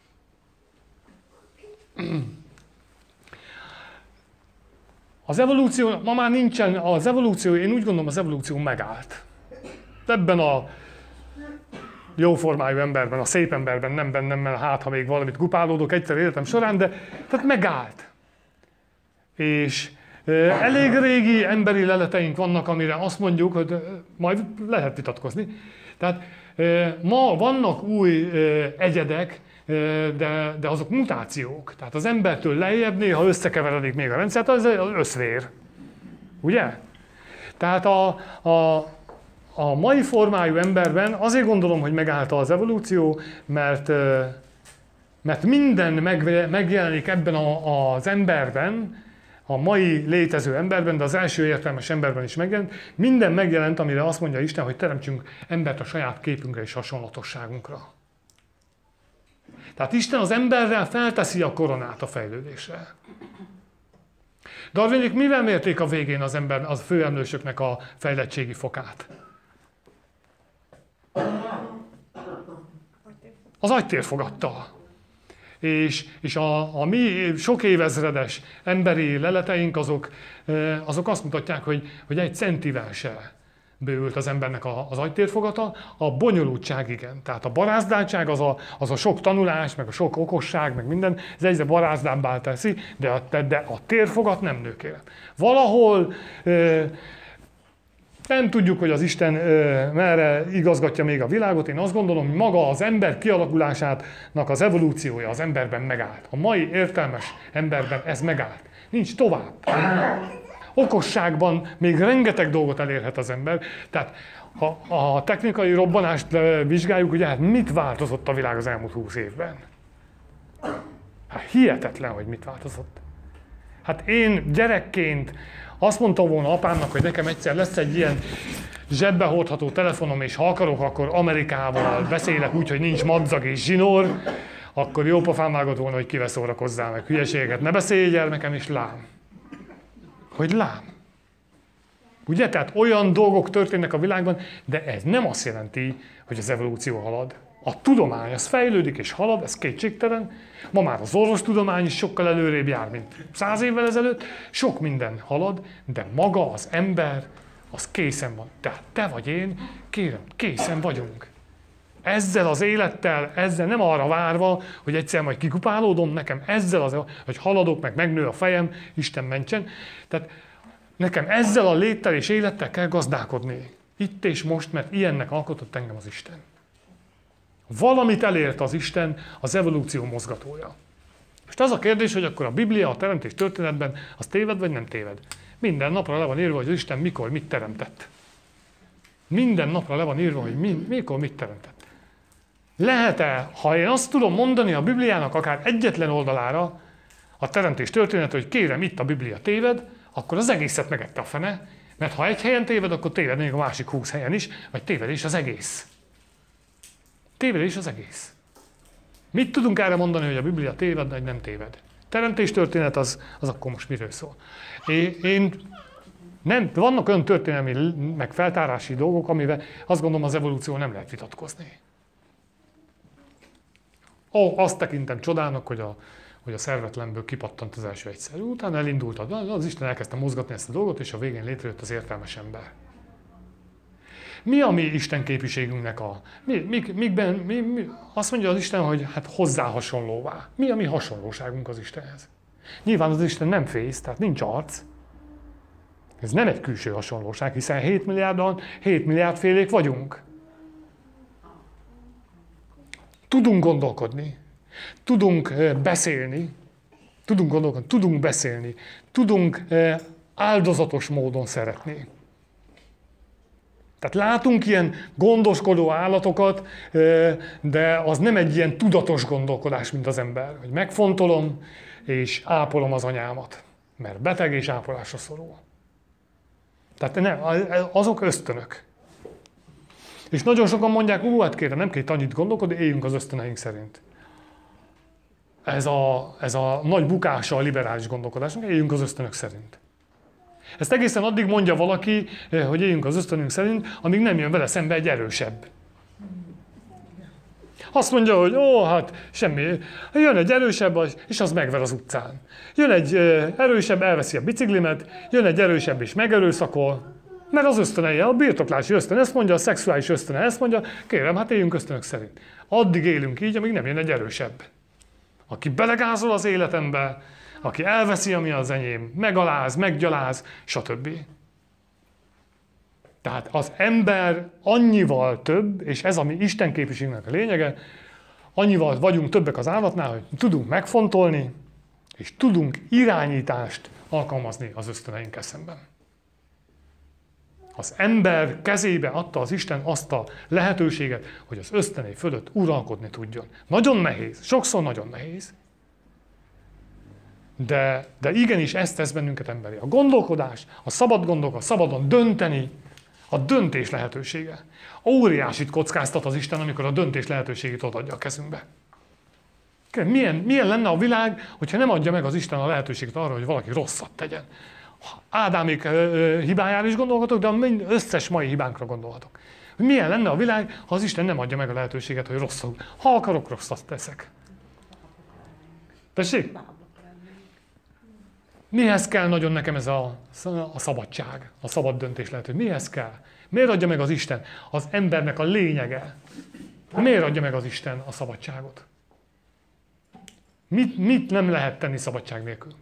Az evolúció, ma már nincsen, az evolúció, én úgy gondolom, az evolúció megállt. Ebben a jóformájú emberben, a szép emberben, nem bennem, mert hát, ha még valamit gupálódok egyszer életem során, de tehát megállt. És elég régi emberi leleteink vannak, amire azt mondjuk, hogy majd lehet vitatkozni. Tehát ma vannak új egyedek, de, de azok mutációk. Tehát az embertől lejjebb néha összekeveredik még a rendszert, az összvér. Ugye? Tehát a, a, a mai formájú emberben azért gondolom, hogy megállta az evolúció, mert, mert minden megjelenik ebben a, az emberben, a mai létező emberben, de az első értelmes emberben is megjelent, minden megjelent, amire azt mondja Isten, hogy teremtsünk embert a saját képünkre és hasonlatosságunkra. Tehát Isten az emberrel felteszi a koronát a fejlődésre. Darwinék mivel mérték a végén az ember, az főemlősöknek a fejlettségi fokát? Az agytérfogattal. És, és a, a mi sok évezredes emberi leleteink azok, azok azt mutatják, hogy, hogy egy centivel se bővült az embernek a, az agytérfogata, a bonyolultság igen. Tehát a barázdáltság az a, az a sok tanulás, meg a sok okosság, meg minden, ez egyre barázdábbá teszi, de a, de a térfogat nem nőkére. Valahol ö, nem tudjuk, hogy az Isten ö, merre igazgatja még a világot. Én azt gondolom, hogy maga az ember kialakulásának az evolúciója az emberben megállt. A mai értelmes emberben ez megállt. Nincs tovább. Okosságban még rengeteg dolgot elérhet az ember. Tehát ha a technikai robbanást vizsgáljuk, ugye hát mit változott a világ az elmúlt húsz évben? Hát hihetetlen, hogy mit változott. Hát én gyerekként azt mondtam volna apámnak, hogy nekem egyszer lesz egy ilyen zsebbe hordható telefonom, és ha akarok, akkor Amerikával beszélek úgy, hogy nincs madzag és zsinór, akkor jó pofán vágott volna, hogy kivel szórakozzál meg hülyeséget. Ne beszélj gyermekem, és lám. Hogy lám. Ugye? Tehát olyan dolgok történnek a világban, de ez nem azt jelenti, hogy az evolúció halad. A tudomány, az fejlődik és halad, ez kétségtelen. Ma már az orvostudomány is sokkal előrébb jár, mint száz évvel ezelőtt. Sok minden halad, de maga az ember, az készen van. Tehát te vagy én, kérem, készen vagyunk. Ezzel az élettel, ezzel nem arra várva, hogy egyszer majd kikupálódom, nekem ezzel az, hogy haladok, meg megnő a fejem, Isten mentsen. Tehát nekem ezzel a léttel és élettel kell gazdálkodni. Itt és most, mert ilyennek alkotott engem az Isten. Valamit elért az Isten, az evolúció mozgatója. Most az a kérdés, hogy akkor a Biblia, a teremtés történetben, az téved vagy nem téved? Minden napra le van írva, hogy az Isten mikor mit teremtett. Minden napra le van írva, hogy mi, mikor mit teremtett. Lehet-e, ha én azt tudom mondani a Bibliának akár egyetlen oldalára, a teremtés történet, hogy kérem, itt a Biblia téved, akkor az egészet megette a fene, mert ha egy helyen téved, akkor téved még a másik húsz helyen is, vagy téved is az egész. Téved is az egész. Mit tudunk erre mondani, hogy a Biblia téved, vagy nem téved? Teremtés történet az, az akkor most miről szól? Én nem, vannak olyan történelmi, meg feltárási dolgok, amivel azt gondolom az evolúció nem lehet vitatkozni. Ó, azt tekintem csodának, hogy a, hogy a szervetlenből kipattant az első egyszerű. Utána elindult, az Isten elkezdte mozgatni ezt a dolgot, és a végén létrejött az értelmes ember. Mi a mi Isten képviségünknek a... Mi, mi, mikben, mi, mi, azt mondja az Isten, hogy hát hozzá hasonlóvá. Mi a mi hasonlóságunk az Istenhez? Nyilván az Isten nem fész, tehát nincs arc. Ez nem egy külső hasonlóság, hiszen hét milliárdan, hét milliárd félék vagyunk. Tudunk gondolkodni, tudunk beszélni, tudunk gondolkodni, tudunk beszélni, tudunk áldozatos módon szeretni. Tehát látunk ilyen gondoskodó állatokat, de az nem egy ilyen tudatos gondolkodás, mint az ember. Hogy megfontolom és ápolom az anyámat, mert beteg és ápolásra szorul. Tehát nem, azok ösztönök. És nagyon sokan mondják, ú, hát kérem, nem kell annyit gondolkodni, éljünk az ösztöneink szerint. Ez a, ez a nagy bukása a liberális gondolkodásnak, éljünk az ösztönök szerint. Ezt egészen addig mondja valaki, hogy éljünk az ösztönünk szerint, amíg nem jön vele szembe egy erősebb. Azt mondja, hogy ó, hát semmi, jön egy erősebb, és az megver az utcán. Jön egy erősebb, elveszi a biciklimet, jön egy erősebb és megerőszakol, mert az ösztönei, a birtoklási ösztön ezt mondja, a szexuális ösztön ezt mondja, kérem, hát éljünk ösztönök szerint. Addig élünk így, amíg nem jön egy erősebb. Aki belegázol az életembe, aki elveszi, ami az enyém, megaláz, meggyaláz, stb. Tehát az ember annyival több, és ez a mi Isten képviségnek a lényege, annyival vagyunk többek az állatnál, hogy tudunk megfontolni, és tudunk irányítást alkalmazni az ösztöneinkkel szemben. Az ember kezébe adta az Isten azt a lehetőséget, hogy az ösztöné fölött uralkodni tudjon. Nagyon nehéz, sokszor nagyon nehéz. De, de igenis ezt tesz bennünket emberi. A gondolkodás, a szabad gondolk, a szabadon dönteni, a döntés lehetősége. Óriásit kockáztat az Isten, amikor a döntés lehetőségét odaadja a kezünkbe. Milyen, milyen lenne a világ, hogyha nem adja meg az Isten a lehetőséget arra, hogy valaki rosszat tegyen. Ádámék hibájára is gondolhatok, de az összes mai hibánkra gondolhatok. Milyen lenne a világ, ha az Isten nem adja meg a lehetőséget, hogy rosszul. Ha akarok, rosszat teszek. Tessék? Mihez kell nagyon nekem ez a, a szabadság, a szabad döntés lehetőség? Mihez kell? Miért adja meg az Isten? Az embernek a lényege. Miért adja meg az Isten a szabadságot? Mit, mit nem lehet tenni szabadság nélkül?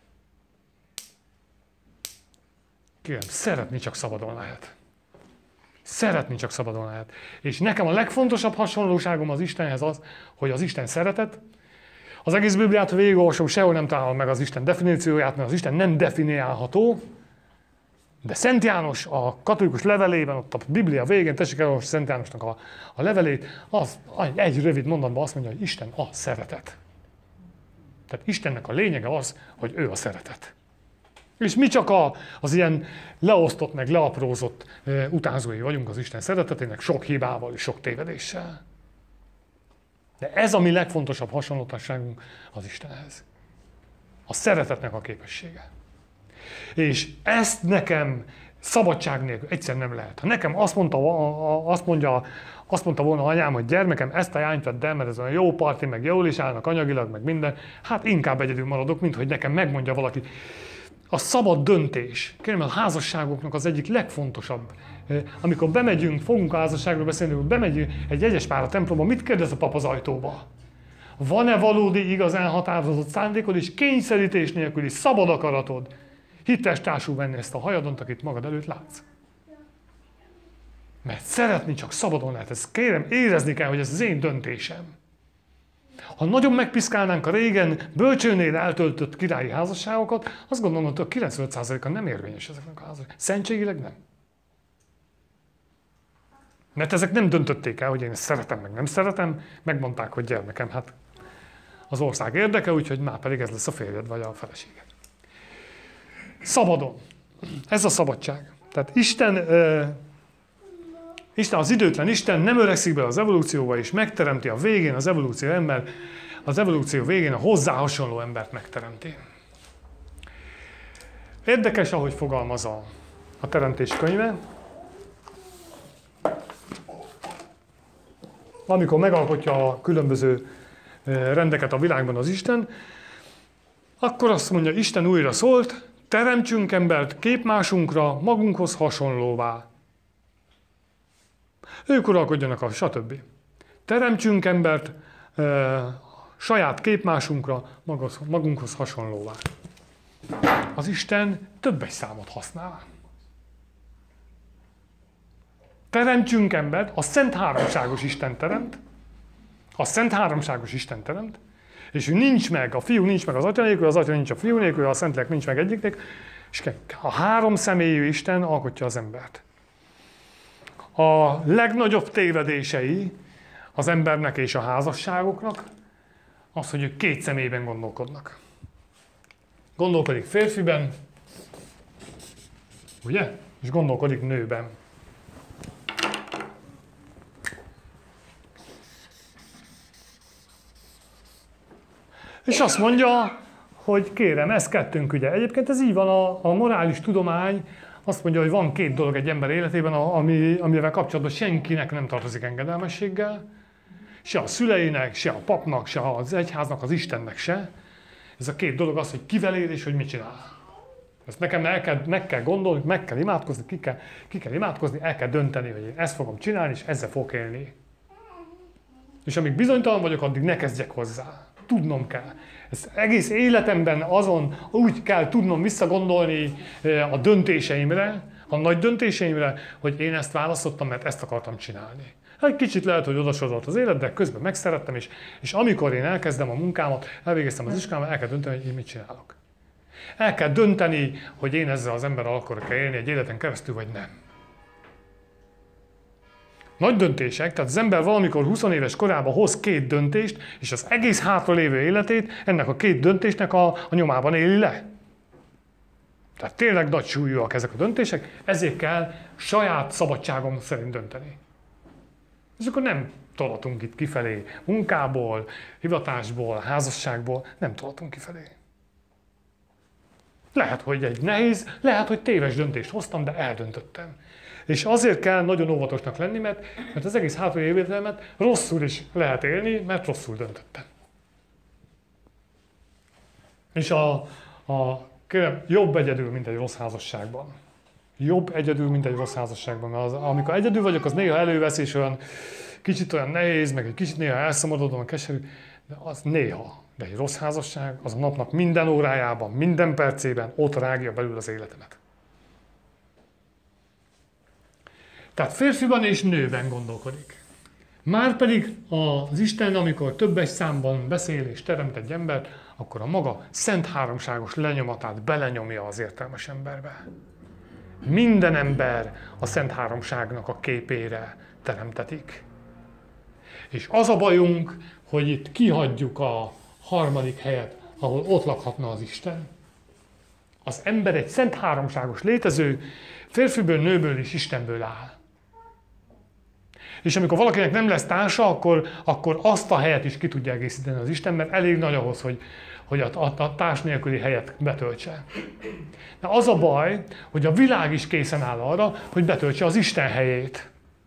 Kérem, szeretni csak szabadon lehet. Szeretni csak szabadon lehet. És nekem a legfontosabb hasonlóságom az Istenhez az, hogy az Isten szeretet. Az egész Bibliát, ha végigolvasom, sehol nem találom meg az Isten definícióját, mert az Isten nem definiálható. De Szent János a katolikus levelében, ott a Biblia végén, tessék elolvasni Szent Jánosnak a, a levelét, az egy rövid mondatban azt mondja, hogy Isten a szeretet. Tehát Istennek a lényege az, hogy ő a szeretet. És mi csak a, az ilyen leosztott, meg leaprózott e, utánzói vagyunk az Isten szeretetének, sok hibával és sok tévedéssel. De ez a mi legfontosabb hasonlótlanságunk az Istenhez. A szeretetnek a képessége. És ezt nekem szabadság nélkül egyszerűen nem lehet. Ha nekem azt mondta, azt mondja, azt mondta volna anyám, hogy gyermekem, ezt a jányt vedd el, mert ez olyan jó parti, meg jól is állnak anyagilag, meg minden, hát inkább egyedül maradok, mint hogy nekem megmondja valaki. A szabad döntés, kérem, a házasságoknak az egyik legfontosabb. Amikor bemegyünk, fogunk a házasságról beszélni, hogy bemegyünk egy jegyes pár a templomba, mit kérdez a pap az ajtóba? Van-e valódi, igazán határozott szándékod és kényszerítés nélküli szabad akaratod hittestársul venni ezt a hajadont, akit magad előtt látsz? Mert szeretni csak szabadon lehet. Ezt kérem, érezni kell, hogy ez az én döntésem. Ha nagyon megpiszkálnánk a régen bölcsőnél eltöltött királyi házasságokat, azt gondolom, hogy a kilencvenöt százaléka nem érvényes ezeknek a házasságoknak. Szentségileg nem. Mert ezek nem döntötték el, hogy én ezt szeretem, meg nem szeretem, megmondták, hogy gyermekem, hát az ország érdeke, úgyhogy már pedig ez lesz a férjed vagy a feleséged. Szabadon. Ez a szabadság. Tehát Isten, uh, Isten, az időtlen Isten nem öregszik be az evolúcióba, és megteremti a végén az evolúció ember, az evolúció végén a hozzá hasonló embert megteremti. Érdekes, ahogy fogalmaz a, a teremtés könyve. Amikor megalkotja a különböző rendeket a világban az Isten, akkor azt mondja, Isten újra szólt, teremtsünk embert képmásunkra, magunkhoz hasonlóvá. Ők uralkodjanak a stb. Teremtsünk embert e, saját képmásunkra, magunkhoz hasonlóvá. Az Isten többes számot használ. Teremtsünk embert, a Szent Háromságos Isten teremt, a Szent Háromságos Isten teremt, és ő nincs meg, a Fiú nincs meg az Atya nélkül, az Atya nincs a Fiú nélkül, a Szentlélek nincs meg egyiknek, és a három személyű Isten alkotja az embert. A legnagyobb tévedései az embernek és a házasságoknak az, hogy ők két személyben gondolkodnak. Gondolkodik férfiben, ugye? És gondolkodik nőben. És azt mondja, hogy kérem, ez kettőnk ügye. Egyébként ez így van, a, a morális tudomány azt mondja, hogy van két dolog egy ember életében, ami, amivel kapcsolatban senkinek nem tartozik engedelmességgel, se a szüleinek, se a papnak, se az egyháznak, az Istennek se. Ez a két dolog az, hogy kivel él és hogy mit csinál. Ezt nekem el kell, meg kell gondolni, meg kell imádkozni, ki kell, ki kell imádkozni, el kell dönteni, hogy én ezt fogom csinálni, és ezzel fogok élni. És amíg bizonytalan vagyok, addig ne kezdjek hozzá. Tudnom kell. Ez egész életemben azon úgy kell tudnom visszagondolni a döntéseimre, a nagy döntéseimre, hogy én ezt választottam, mert ezt akartam csinálni. Egy kicsit lehet, hogy odasodott az élet, de közben megszerettem, és, és amikor én elkezdem a munkámat, elvégeztem az iskolámat, el kell dönteni, hogy én mit csinálok. El kell dönteni, hogy én ezzel az emberrel akarok élni egy életen keresztül, vagy nem. Nagy döntések, tehát az ember valamikor húsz éves korában hoz két döntést, és az egész hátra lévő életét ennek a két döntésnek a, a nyomában éli le. Tehát tényleg nagy súlyúak ezek a döntések, ezért kell saját szabadságom szerint dönteni. És akkor nem tolatunk itt kifelé munkából, hivatásból, házasságból, nem tolatunk kifelé. Lehet, hogy egy nehéz, lehet, hogy téves döntést hoztam, de eldöntöttem. És azért kell nagyon óvatosnak lenni, mert, mert az egész hátralévő életemet rosszul is lehet élni, mert rosszul döntöttem. És a, a kérem, jobb egyedül, mint egy rossz házasságban. Jobb egyedül, mint egy rossz házasságban. Mert az, amikor egyedül vagyok, az néha elővesz, és olyan kicsit olyan nehéz, meg egy kicsit néha elszomorodom, a keserű, de az néha. De egy rossz házasság, az a napnak minden órájában, minden percében ott rágja belül az életemet. Tehát férfiban és nőben gondolkodik. Márpedig az Isten, amikor többes számban beszél és teremt egy embert, akkor a maga szent háromságos lenyomatát belenyomja az értelmes emberbe. Minden ember a szent háromságnak a képére teremtetik. És az a bajunk, hogy itt kihagyjuk a harmadik helyet, ahol ott lakhatna az Isten. Az ember egy szent háromságos létező, férfiből, nőből és Istenből áll. És amikor valakinek nem lesz társa, akkor, akkor azt a helyet is ki tudja egészíteni az Isten, mert elég nagy ahhoz, hogy, hogy a, a, a társ nélküli helyet betöltse. De az a baj, hogy a világ is készen áll arra, hogy betöltse az Isten helyét.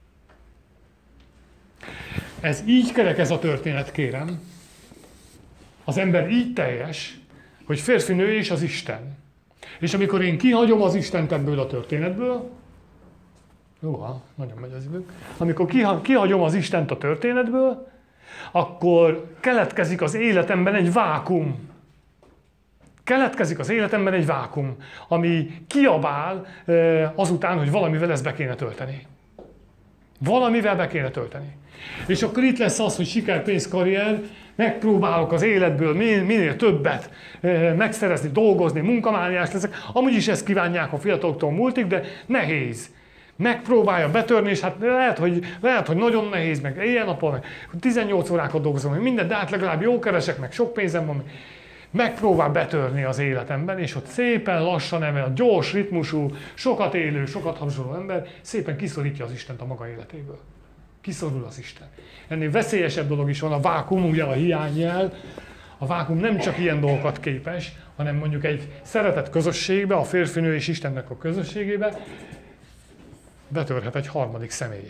Ez így kerek ez a történet, kérem. Az ember így teljes, hogy férfi, nő és az Isten. És amikor én kihagyom az Istent ebből a történetből, jóha, nagyon megy az idő. Amikor kihagyom az Istent a történetből, akkor keletkezik az életemben egy vákum. Keletkezik az életemben egy vákum, ami kiabál azután, hogy valamivel ezt be kéne tölteni. Valamivel be kéne tölteni. És akkor itt lesz az, hogy siker, pénz, karrier, megpróbálok az életből minél többet megszerezni, dolgozni, munkamániás leszek. Amúgy is ezt kívánják a fiataloktól múltig, de nehéz. Megpróbálja betörni, és hát lehet, hogy, lehet, hogy nagyon nehéz, meg éjjel-nappal, meg tizennyolc órákat dolgozom, meg minden, de hát legalább jó keresek, meg sok pénzem van. Megpróbál betörni az életemben, és ott szépen lassan emel, gyors, ritmusú, sokat élő, sokat habzsoló ember szépen kiszorítja az Istent a maga életéből. Kiszorul az Isten. Ennél veszélyesebb dolog is van, a vákum, ugye a hiányjel. A vákum nem csak ilyen dolgokat képes, hanem mondjuk egy szeretett közösségbe, a férfinő és Istennek a közösségébe betörhet egy harmadik személy.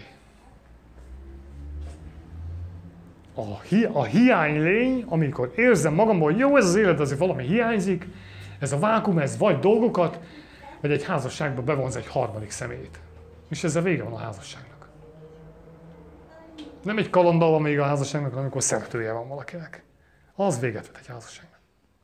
A, hi- a hiánylény, amikor érzem magamban, hogy jó, ez az élet, azért valami hiányzik, ez a vákum, ez vagy dolgokat, vagy egy házasságba bevonz egy harmadik személyt. És ezzel vége van a házasságnak. Nem egy kalandal van még a házasságnak, hanem amikor szeretője van valakinek. Az véget vet egy házasságnak.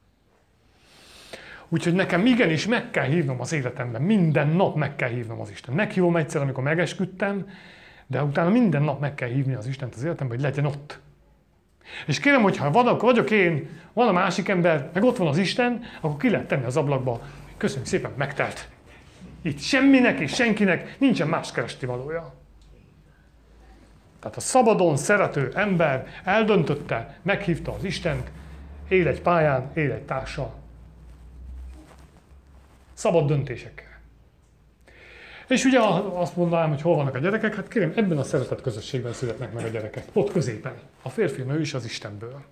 Úgyhogy nekem igenis meg kell hívnom az életemben, minden nap meg kell hívnom az Isten. Meghívom egyszer, amikor megesküdtem, de utána minden nap meg kell hívni az Istent az életemben, hogy legyen ott. És kérem, hogy ha vagyok, vagyok én, van a másik ember, meg ott van az Isten, akkor ki lehet tenni az ablakba. Köszönjük szépen, megtelt. Itt semminek és senkinek nincsen más keresti valója. Tehát a szabadon szerető ember eldöntötte, meghívta az Istent, él egy pályán, él egy társal. Szabad döntésekkel. És ugye azt mondanám, hogy hol vannak a gyerekek, hát kérem, ebben a szeretett közösségben születnek meg a gyerekek. Ott középen. A férfi, nő is az Istenből.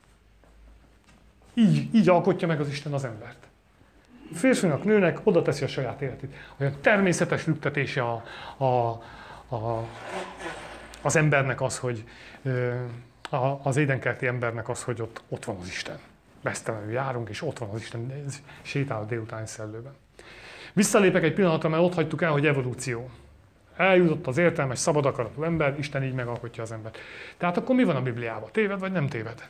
Így, így alkotja meg az Isten az embert. A férfinak, nőnek oda teszi a saját életét. Olyan természetes lüktetése a, a, a, az embernek az, hogy a, az édenkerti embernek az, hogy ott, ott van az Isten. Mesztelenül járunk, és ott van az Isten, sétál a délutáni szellőben. Visszalépek egy pillanatra, mert ott hagytuk el, hogy evolúció. Eljutott az értelmes, szabad akaratú ember, Isten így megalkotja az embert. Tehát akkor mi van a Bibliában? Téved vagy nem téved?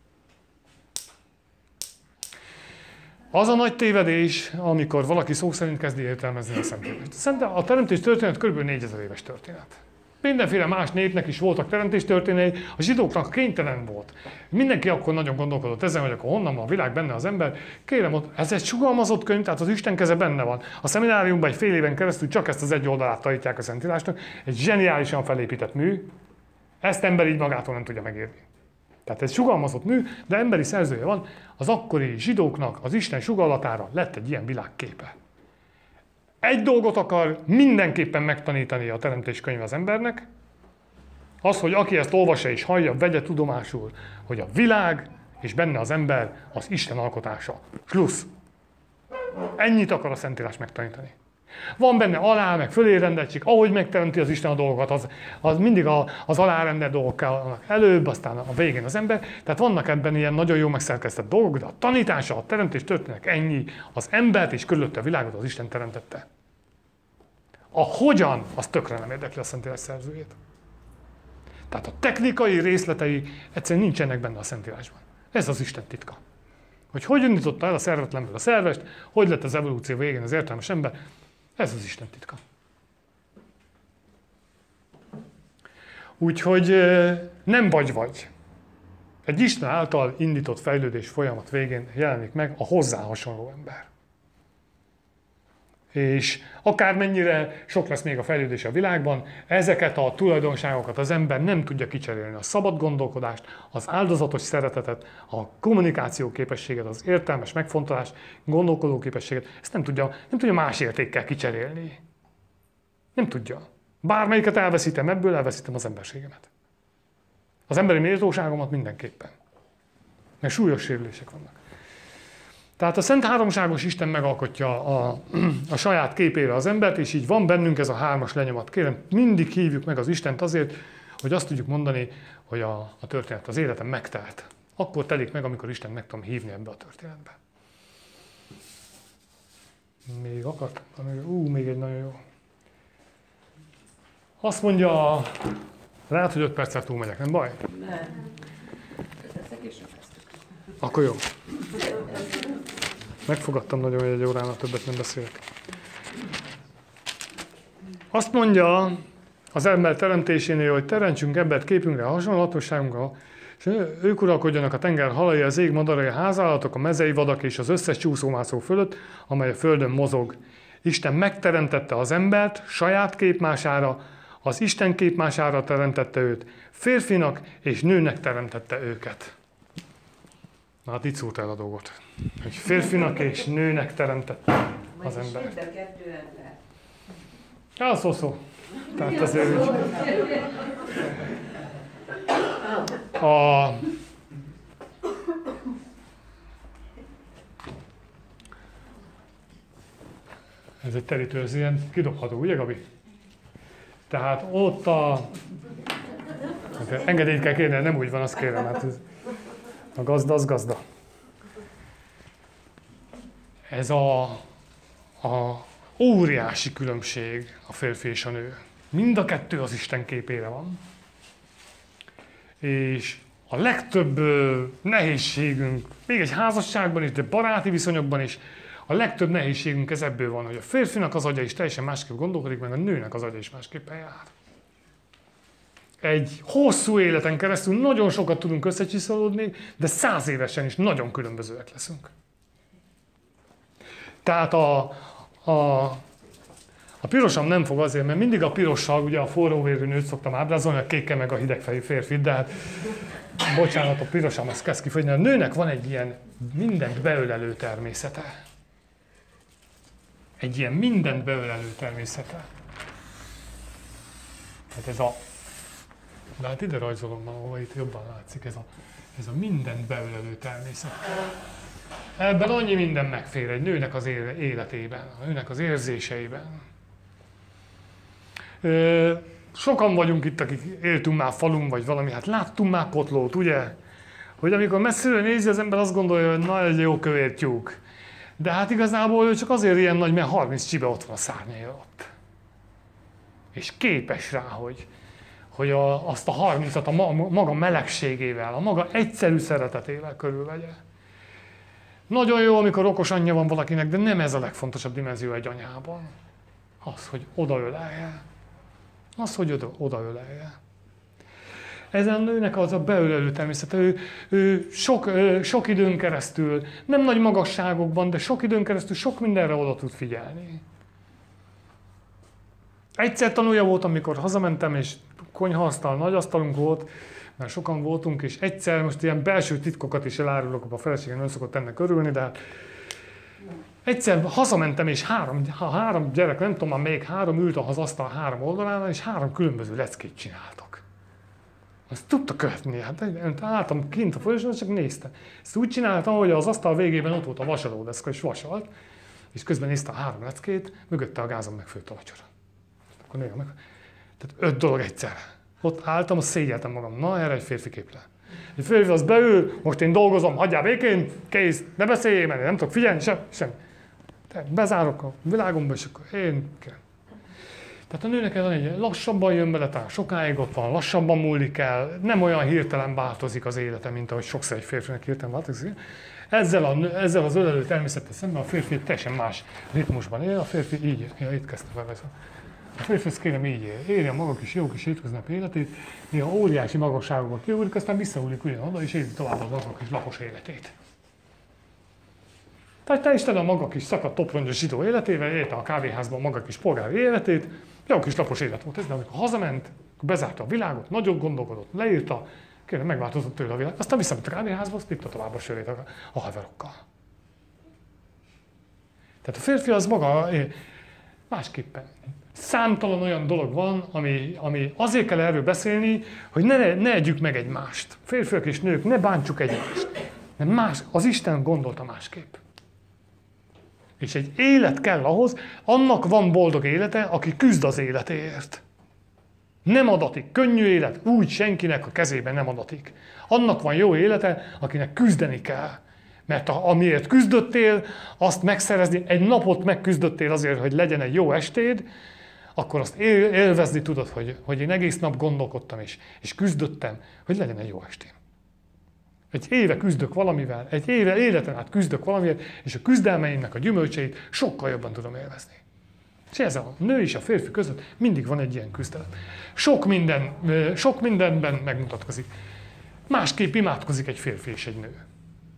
Az a nagy tévedés, amikor valaki szó szerint kezdi értelmezni a Szentírás. A teremtés történet kb. négyezer éves történet. mindenféle más népnek is voltak teremtéstörténetei, a zsidóknak kénytelen volt. Mindenki akkor nagyon gondolkodott ezen, hogy akkor honnan van a világ, benne az ember. Kérem, ott, ez egy sugalmazott könyv, tehát az Isten keze benne van. A szemináriumban egy fél éven keresztül csak ezt az egy oldalát tanítják a Szentírásnak. Egy zseniálisan felépített mű. Ezt ember így magától nem tudja megérni. Tehát ez sugalmazott mű, de emberi szerzője van. Az akkori zsidóknak az Isten sugallatára lett egy ilyen világképe. Egy dolgot akar mindenképpen megtanítani a teremtéskönyv az embernek, az, hogy aki ezt olvassa és hallja, vegye tudomásul, hogy a világ és benne az ember az Isten alkotása. Slusz. Ennyit akar a Szentírás megtanítani. Van benne alá, meg fölé rendeltség, ahogy megteremti az Isten a dolgokat, az, az mindig a, az alárendelt dolgok állnak előbb, aztán a végén az ember. Tehát vannak ebben ilyen nagyon jó megszerkesztett dolgok, de a tanítása, a teremtés történet ennyi, az embert és körülötte a világot az Isten teremtette. A hogyan, az tökre nem érdekli a Szentírás szerzőjét. Tehát a technikai részletei egyszerűen nincsenek benne a Szentírásban. Ez az Isten titka. Hogy hogy indította el a szervetlenből a szervest, hogy lett az evolúció végén az értelmes ember, ez az Isten titka. Úgyhogy nem vagy-vagy. Egy Isten által indított fejlődés folyamat végén jelenik meg a hozzá hasonló ember. És akármennyire sok lesz még a fejlődés a világban, ezeket a tulajdonságokat az ember nem tudja kicserélni. A szabad gondolkodást, az áldozatos szeretetet, a kommunikáció képességet, az értelmes megfontolás, gondolkodó képességet, ezt nem tudja, nem tudja más értékkel kicserélni. Nem tudja. Bármelyiket elveszítem ebből, elveszítem az emberségemet. Az emberi méltóságomat mindenképpen. Mert súlyos sérülések vannak. Tehát a Szent Háromságos Isten megalkotja a, a saját képére az embert, és így van bennünk ez a hármas lenyomat. Kérem, mindig hívjuk meg az Istent azért, hogy azt tudjuk mondani, hogy a, a történet, az életem megtelt. Akkor telik meg, amikor Isten meg tudom hívni ebbe a történetbe. Még akartam? Ú, még egy nagyon jó. Azt mondja, lehet, hogy öt perccel túlmegyek, nem baj? Nem. Akkor jó. Megfogadtam nagyon, hogy egy óránál többet nem beszélek. Azt mondja az ember teremtésénél, hogy teremtsünk embert képünkre, hasonlatosságunkra, és ők uralkodjanak a tenger halai, az ég madarai, a házállatok, a mezei vadak és az összes csúszómászó fölött, amely a földön mozog. Isten megteremtette az embert saját képmására, az Isten képmására teremtette őt, férfinak és nőnek teremtette őket. Na hát itt szólt el a dolgot, hogy férfinak és nőnek teremtette az ember. Mind a kettő ember. Ja, szó szó. Tehát azért úgy. A... Ez egy terítő, ez ilyen kidobható, ugye Gabi? Tehát ott a... Engedélyt kell kérni, nem úgy van, azt kérem, hát ez... A gazda az gazda. Ez a, a óriási különbség a férfi és a nő. Mind a kettő az Isten képére van. És a legtöbb nehézségünk, még egy házasságban is, de baráti viszonyokban is, a legtöbb nehézségünk ez ebből van, hogy a férfinak az agya is teljesen másképp gondolkodik, meg a nőnek az agya is másképpen jár. Egy hosszú életen keresztül nagyon sokat tudunk összecsiszolódni, de száz évesen is nagyon különbözőek leszünk. Tehát a, a, a pirosan nem fog azért, mert mindig a pirossal ugye a forróvérű nőt szoktam ábrázolni, a kékkel meg a hidegfejű férfit, de hát bocsánat, a pirosan ezt kezd kifogyni. A nőnek van egy ilyen mindent beölelő természete. Egy ilyen mindent beölelő természete. Hát ez a De hát ide rajzolom már, ahol itt jobban látszik, ez a, ez a mindent beölelő természet. Ebben annyi minden megfér egy nőnek az életében, a nőnek az érzéseiben. Sokan vagyunk itt, akik éltünk már falun, vagy valami, hát láttunk már potlót, ugye? Hogy amikor messziről nézi, az ember azt gondolja, hogy na, egy jó kövér tyúk. De hát igazából ő csak azért ilyen nagy, mert harminc csibe ott van a szárnyai alatt. És képes rá, hogy hogy a, azt a harmincat a ma, maga melegségével, a maga egyszerű szeretetével körülvegye. Nagyon jó, amikor okos anyja van valakinek, de nem ez a legfontosabb dimenzió egy anyában. Az, hogy odaölelje. Az, hogy oda, odaölelje. Ezen a nőnek az a beölelő természete, ő, ő sok, sok időn keresztül, nem nagy magasságokban, de sok időn keresztül sok mindenre oda tud figyelni. Egyszer tanulja voltam, amikor hazamentem, és konyhaasztal, nagy asztalunk volt, mert sokan voltunk, és egyszer most ilyen belső titkokat is elárulok, a feleségem nem szokott ennek örülni, de hát egyszer hazamentem, és három, ha három gyerek, nem tudom, már még három ült az asztal három oldalán, és három különböző leckét csináltak. Azt tudta követni, hát álltam kint a folyosón, csak néztem. Ezt úgy csináltam, hogy az asztal végében ott volt a vasalódeszka, és vasalt, és közben nézte a három leckét, mögötte a gázon megfőtt a vacsora. Akkor néha meg. Tehát öt dolog egyszerre. Ott álltam, azt szégyeltem magam. Na, erre egy férfi kép le. Egy férfi az beül, most én dolgozom, hagyjál békén, kész, ne beszéljél, mert nem tudok figyelni, sem, sem. Tehát bezárok a világomba, és akkor én kell. Tehát a nőnek ez egy lassabban jön bele, tehát sokáig ott van, lassabban múlik el, nem olyan hirtelen változik az élete, mint ahogy sokszor egy férfinek hirtelen változik. Ezzel, a, ezzel az ölelő természettel szemben a férfi teljesen más ritmusban él, a férfi így, ja, itt kezdte fel ez. A férfi ezt kérem így él, élje a maga kis jó kis hétköznapi életét, néha óriási magasságokba kiugrik, aztán visszaúlik ugyanoda, és éli tovább az maga kis lapos életét. Tehát te Isten a maga kis szakadt toprongyos zsidó életével, élte a kávéházban maga kis polgári életét, jó kis lapos élet volt ez, de amikor hazament, bezárta a világot, nagyot gondolkodott, leírta, kérem, megváltozott tőle a világ, aztán visszament a kávéházba, azt itta tovább a sörét a, a haverokkal. Tehát a férfi az maga másképpen. Számtalan olyan dolog van, ami, ami azért kell erről beszélni, hogy ne, ne együk meg egymást. Férfiak és nők, ne bántsuk egymást. Mert más, az Isten gondolta másképp. És egy élet kell ahhoz, annak van boldog élete, aki küzd az életéért. Nem adatik. Könnyű élet, úgy senkinek a kezében nem adatik. Annak van jó élete, akinek küzdeni kell. Mert a, amiért küzdöttél, azt megszerezni, egy napot megküzdöttél azért, hogy legyen egy jó estéd, akkor azt él, élvezni tudod, hogy, hogy én egész nap gondolkodtam is, és küzdöttem, hogy legyen egy jó estém. Egy éve küzdök valamivel, egy éve életen át küzdök valamivel, és a küzdelmeimnek a gyümölcseit sokkal jobban tudom élvezni. És ez a nő és a férfi között mindig van egy ilyen küzdelem. Sok, minden, sok mindenben megmutatkozik. Másképp imádkozik egy férfi és egy nő.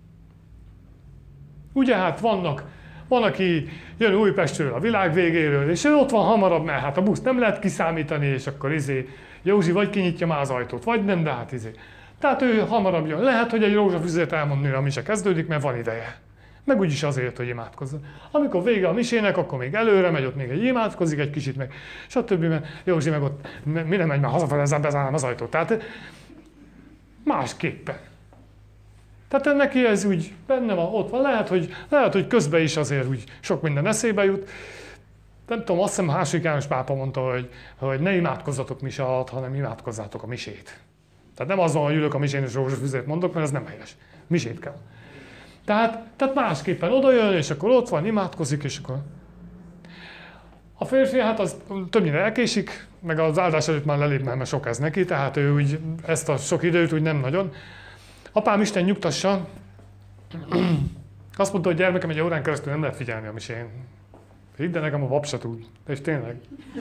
Ugye hát vannak, van, aki jön Újpestről a világ végéről, és ő ott van hamarabb, mert hát a buszt nem lehet kiszámítani, és akkor izé, Józsi vagy kinyitja már az ajtót, vagy nem, de hát izé. Tehát ő hamarabb jön. Lehet, hogy egy rózsafüzet elmond nőre a mise kezdődik, mert van ideje. Meg úgyis azért, hogy imádkozzon. Amikor vége a misének, akkor még előre megy, ott még egy imádkozik egy kicsit, meg stb. Mert Józsi meg ott, mi nem megy már hazafelé, ezzel bezárnám az ajtót. Tehát másképpen. Tehát neki ez úgy benne van, ott van. Lehet, hogy, lehet, hogy közben is azért úgy sok minden eszébe jut. Nem tudom, azt hiszem Hársik János pápa mondta, hogy, hogy ne imádkozzatok mise alatt, hanem imádkozzátok a misét. Tehát nem azon, hogy ülök a misén és rózsafüzet mondok, mert ez nem helyes. Misét kell. Tehát, tehát másképpen oda jön, és akkor ott van, imádkozik, és akkor... A férfi, hát az többnyire elkésik, meg az áldás előtt már lelép, mert sok ez neki, tehát ő úgy ezt a sok időt úgy nem nagyon. Apám Isten nyugtassa, azt mondta, hogy gyermekem, egy órán keresztül nem lehet figyelni a misén. Hidd, de nekem a pap se tud, és tényleg.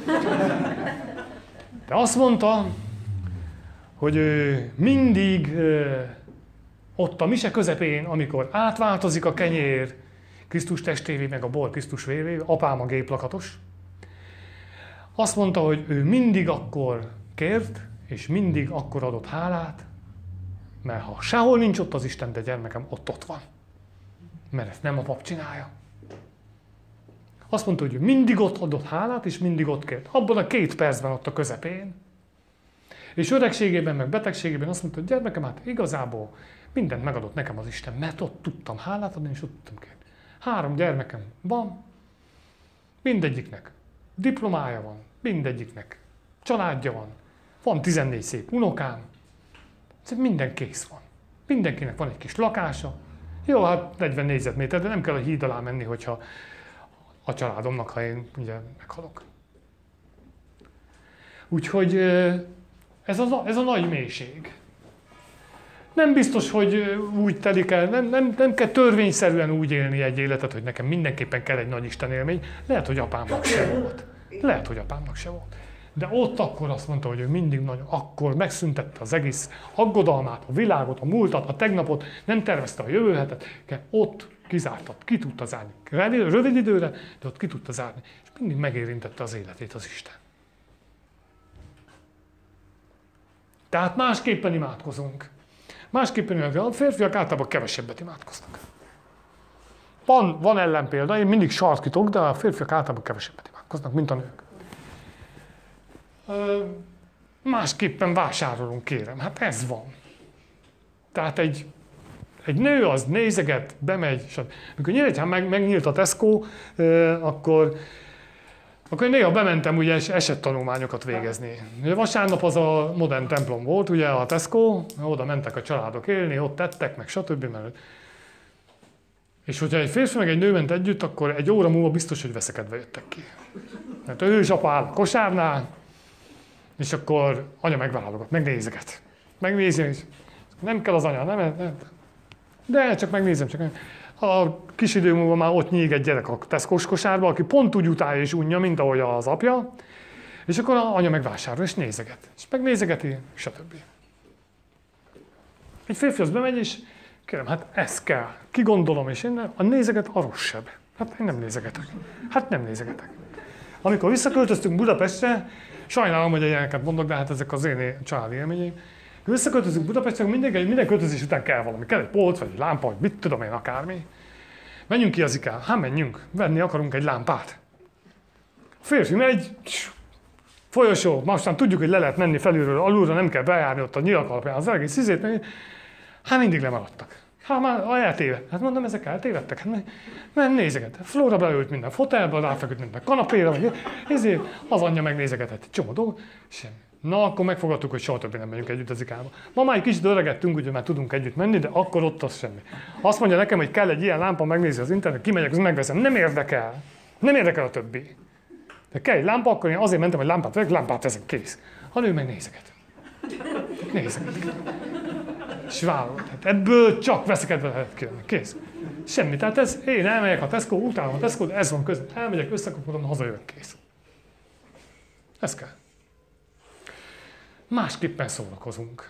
De azt mondta, hogy ő mindig ott a mise közepén, amikor átváltozik a kenyér Krisztus testévé, meg a bor Krisztus vérévé, apám a géplakatos, azt mondta, hogy ő mindig akkor kért, és mindig akkor adott hálát, mert ha sehol nincs ott az Isten, de gyermekem, ott ott van. Mert ezt nem a pap csinálja. Azt mondta, hogy ő mindig ott adott hálát, és mindig ott kért. Abban a két percben ott a közepén. És öregségében, meg betegségében azt mondta, hogy gyermekem, hát igazából mindent megadott nekem az Isten, mert ott tudtam hálát adni, és ott tudtam kérni. Három gyermekem van, mindegyiknek diplomája van, mindegyiknek családja van, van tizennégy szép unokám, minden kész van. Mindenkinek van egy kis lakása. Jó, hát negyven négyzetméter, de nem kell a híd alá menni, hogyha a családomnak, ha én ugye meghalok. Úgyhogy ez a, ez a nagy mélység. Nem biztos, hogy úgy telik el, nem, nem, nem kell törvényszerűen úgy élni egy életet, hogy nekem mindenképpen kell egy nagy Isten élmény. Lehet, hogy apámnak se volt. Lehet, hogy apámnak se volt. De ott akkor azt mondta, hogy ő mindig nagyon, akkor megszüntette az egész aggodalmát, a világot, a múltat, a tegnapot, nem tervezte a jövő hetet, ott kizártat, ki tudta zárni. Rövid időre, de ott ki tudta zárni. És mindig megérintette az életét az Isten. Tehát másképpen imádkozunk. Másképpen imádkozunk. A férfiak általában kevesebbet imádkoznak. Van, van ellenpélda, én mindig sarkítok, de a férfiak általában kevesebbet imádkoznak, mint a nők. Ö, másképpen vásárolunk, kérem. Hát ez van. Tehát egy, egy nő az nézeget, bemegy, és amikor Nyíregyhán meg, megnyílt a Tesco, ö, akkor, akkor néha bementem ugye esettanulmányokat végezni. Ugye vasárnap az a modern templom volt, ugye a Tesco, oda mentek a családok élni, ott tettek, meg stb. Mert és hogyha egy férfi meg egy nő ment együtt, akkor egy óra múlva biztos, hogy veszekedve jöttek ki. Mert ő is apa áll a kosárnál, és akkor anya megválogat, megnézeget. Megnézi, és nem kell az anya, nem, nem. De csak megnézem, csak a kis idő múlva már ott nyíg egy gyerek a Tesco-s kosárba, aki pont úgy utálja és unja, mint ahogy az apja, és akkor az anya megvásárol, és nézeget. És megnézegeti, stb. Egy férfi az bemegy, és kérem, hát ez kell. Kigondolom, és én nem, a nézeget a rosszabb. Hát én nem nézegetek. Hát nem nézegetek. Amikor visszaköltöztünk Budapestre, sajnálom, hogy ilyeneket mondok, de hát ezek az én családi élményeim. Visszaköltözünk Budapestre, minden, minden költözés után kell valami. Kell egy polc, vagy egy lámpa, vagy mit tudom én, akármi. Menjünk ki az ikán. Hát menjünk. Venni akarunk egy lámpát. A férfi megy, folyosó, mostan tudjuk, hogy le lehet menni felülről, alulra nem kell bejárni ott a nyilak alapján az egész izét. Hát mindig lemaradtak. Hát már eltévedt. Hát mondom, ezek eltévedtek. Hát mert nézeget. Flóra beült minden fotelbe, ráfeküdt minden kanapéra, meg ezért az anyja megnézegetett egy csomó dolgot, semmi. Na, akkor megfogadtuk, hogy soha többé nem megyünk együtt az ikába. Ma már egy kicsit öregettünk, úgyhogy már tudunk együtt menni, de akkor ott az semmi. Azt mondja nekem, hogy kell egy ilyen lámpa, megnézi az internet, kimegyek, azt megveszem. Nem érdekel. Nem érdekel a többi. De kell egy lámpa, akkor én azért mentem, hogy lámpát vegyek, lámpát veszek, kész. Ha nő meg nézeget. Nézeget. És vállalod. Hát ebből csak veszekedve lehet kérni. Kész. Semmi. Tehát ez, én elmegyek a Tesco, utálom a Tesco, de ez van között. Elmegyek, összekapodom, hazajövök, kész. Ez kell. Másképpen szórakozunk.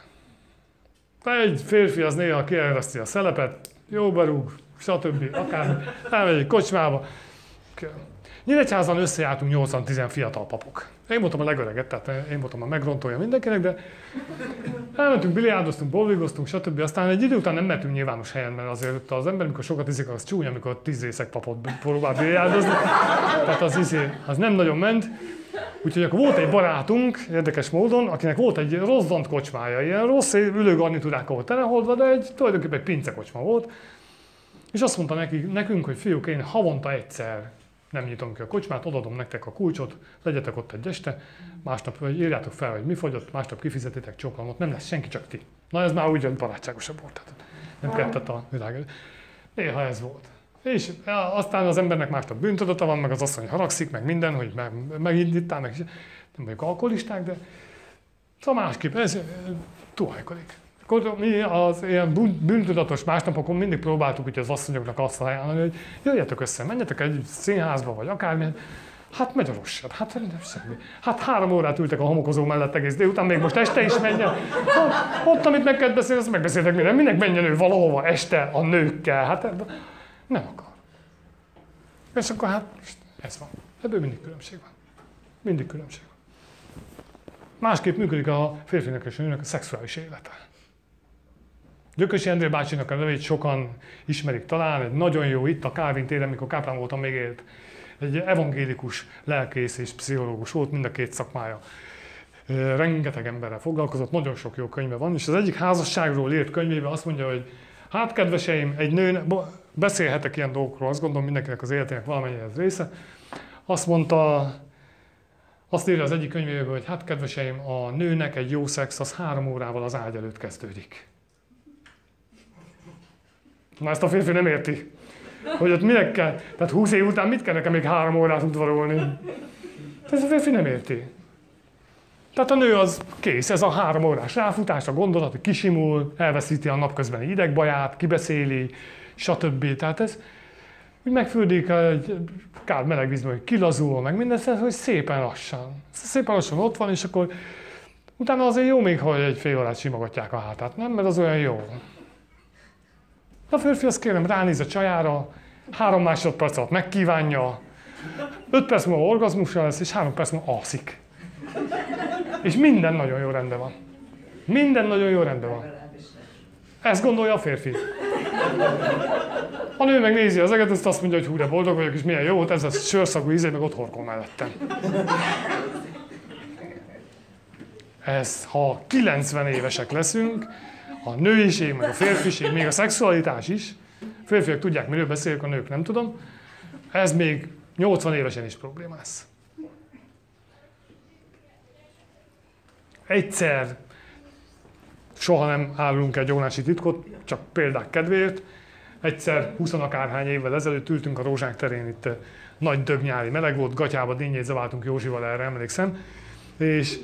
Egy férfi az néha kiereszti a szelepet, jó berúg, stb. Akár elmegy egy kocsmába. Nyíregyházan összejártunk nyolcvan-tíz fiatal papok. Én voltam a legöreget, tehát én voltam a megrontója mindenkinek, de elmentünk, biliárdoztunk, bowlingoztunk, stb. Aztán egy idő után nem mertünk nyilvános helyen, mert azért az ember, mikor sokat iszik, az csúnya, amikor tíz részeg papot próbál biliárdozni. Tehát az, izé, az nem nagyon ment. Úgyhogy akkor volt egy barátunk, érdekes módon, akinek volt egy rozzant kocsmája, ilyen rossz ülőgarnitúrákkal volt teleholdva, de egy, tulajdonképpen egy pincekocsma volt. És azt mondta neki, nekünk, hogy fiúk, én havonta egyszer nem nyitom ki a kocsmát, odaadom nektek a kulcsot, legyetek ott egy este, másnap írjátok fel, hogy mi fogyott, másnap kifizetitek csoklamot, nem lesz senki, csak ti. Na ez már úgy barátságosabb volt, tehát nem kettett a világ. Néha ez volt. És aztán az embernek másnap bűntudata van, meg az asszony haragszik, meg minden, hogy meg, megindítál, meg nem vagyok alkoholisták, de szóval másképp, ez tuhajkodik. Akkor mi az ilyen bűntudatos másnapokon mindig próbáltuk hogy az asszonyoknak azt ajánlani, hogy jöjjetek össze, menjetek egy színházba, vagy akármi. Hát megy a rosszabb, hát nem semmi. Hát három órát ültek a homokozó mellett egész délután, még most este is menjen. Hát, ott, amit meg kell beszélni, azt megbeszéltek minden. Minek menjen ő valahova este a nőkkel? Hát nem akar. És akkor hát ez van. Ebből mindig különbség van. Mindig különbség van. Másképp működik a férfinak és a nőnek a szexuális élete. Gyökösi Endré bácsinak a nevét sokan ismerik talán, egy nagyon jó itt a Kálvin téren, mikor káplán voltam, még élt. Egy evangélikus lelkész és pszichológus volt, mind a két szakmája. Rengeteg emberrel foglalkozott, nagyon sok jó könyve van, és az egyik házasságról írt könyvében azt mondja, hogy hát kedveseim, egy nő, beszélhetek ilyen dolgokról, azt gondolom mindenkinek az életének valamennyi ez része. Azt mondta, azt írja az egyik könyvében, hogy hát kedveseim, a nőnek egy jó szex az három órával az ágy előtt kezdődik. Na ezt a férfi nem érti, hogy ott minek kell, tehát húsz év után mit kell nekem még három órát udvarolni. Ez a férfi nem érti. Tehát a nő az kész, ez a három órás ráfutás, a gondolat, hogy kisimul, elveszíti a napközbeni idegbaját, kibeszéli, stb. Tehát ez úgy megfürdik egy kár meleg vízben, hogy kilazul, meg minden, hogy szépen lassan. Szépen lassan ott van, és akkor utána azért jó még, hogy egy fél órát simogatják a hátát, nem? Mert az olyan jó. A férfi azt kérem, ránéz a csajára, három másodperc alatt megkívánja, öt perc múlva orgazmusra lesz, és három perc múlva alszik. És minden nagyon jó rendben van. Minden nagyon jó rendben van. Ezt gondolja a férfi. A nő megnézi az eget, azt mondja, hogy hú, de boldog vagyok, és milyen jó volt ez a sörszagú íze, meg ott horkol mellettem. Ez, ha kilencven évesek leszünk, a nőiség, meg a férfiség, még a szexualitás is, férfiak tudják, miről beszélek, a nők nem tudom, ez még nyolcvan évesen is problémás. Egyszer soha nem állunk egy ónási titkot, csak példák kedvéért. Egyszer huszonakárhány évvel ezelőtt ültünk a Rózsák terén, itt nagy dög nyári meleg volt, gatyába dinnyét zaváltunk Józsival, erre emlékszem. És,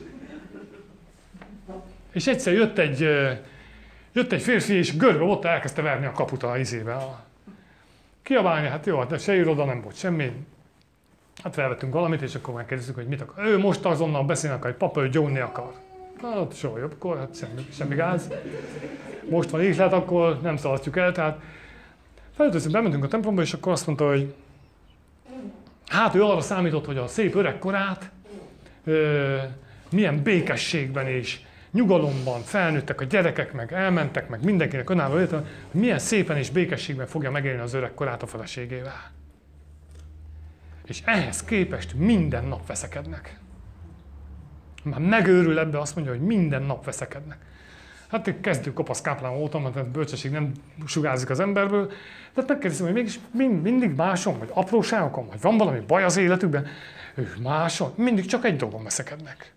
és egyszer jött egy, jött egy férfi, és görbe ott elkezdte verni a kaput a izébe. Kiabálni, hát jó, hát se iroda nem volt semmi. Hát felvettünk valamit, és akkor megkérdeztük, hogy mit akar. Ő most azonnal beszélni akar, hogy papa, ő gyónni akar. Na, soha jobbkor, hát semmi, semmi gáz. Most van ihlet, akkor nem szaladjuk el, tehát felöltözünk, bementünk a templomba, és akkor azt mondta, hogy hát ő arra számított, hogy a szép öreg korát ö, milyen békességben és nyugalomban felnőttek a gyerekek, meg elmentek, meg mindenkinek önálló élete, hogy milyen szépen és békességben fogja megélni az öreg korát a feleségével. És ehhez képest minden nap veszekednek. Már megőrül ebbe, azt mondja, hogy minden nap veszekednek. Hát egy kezdő kopasz káplán voltam, mert bölcsesség nem sugárzik az emberből. Tehát megkérdezem, hogy mégis mindig máson, vagy apróságokon, vagy van valami baj az életükben. Ők máson, mindig csak egy dolgon veszekednek.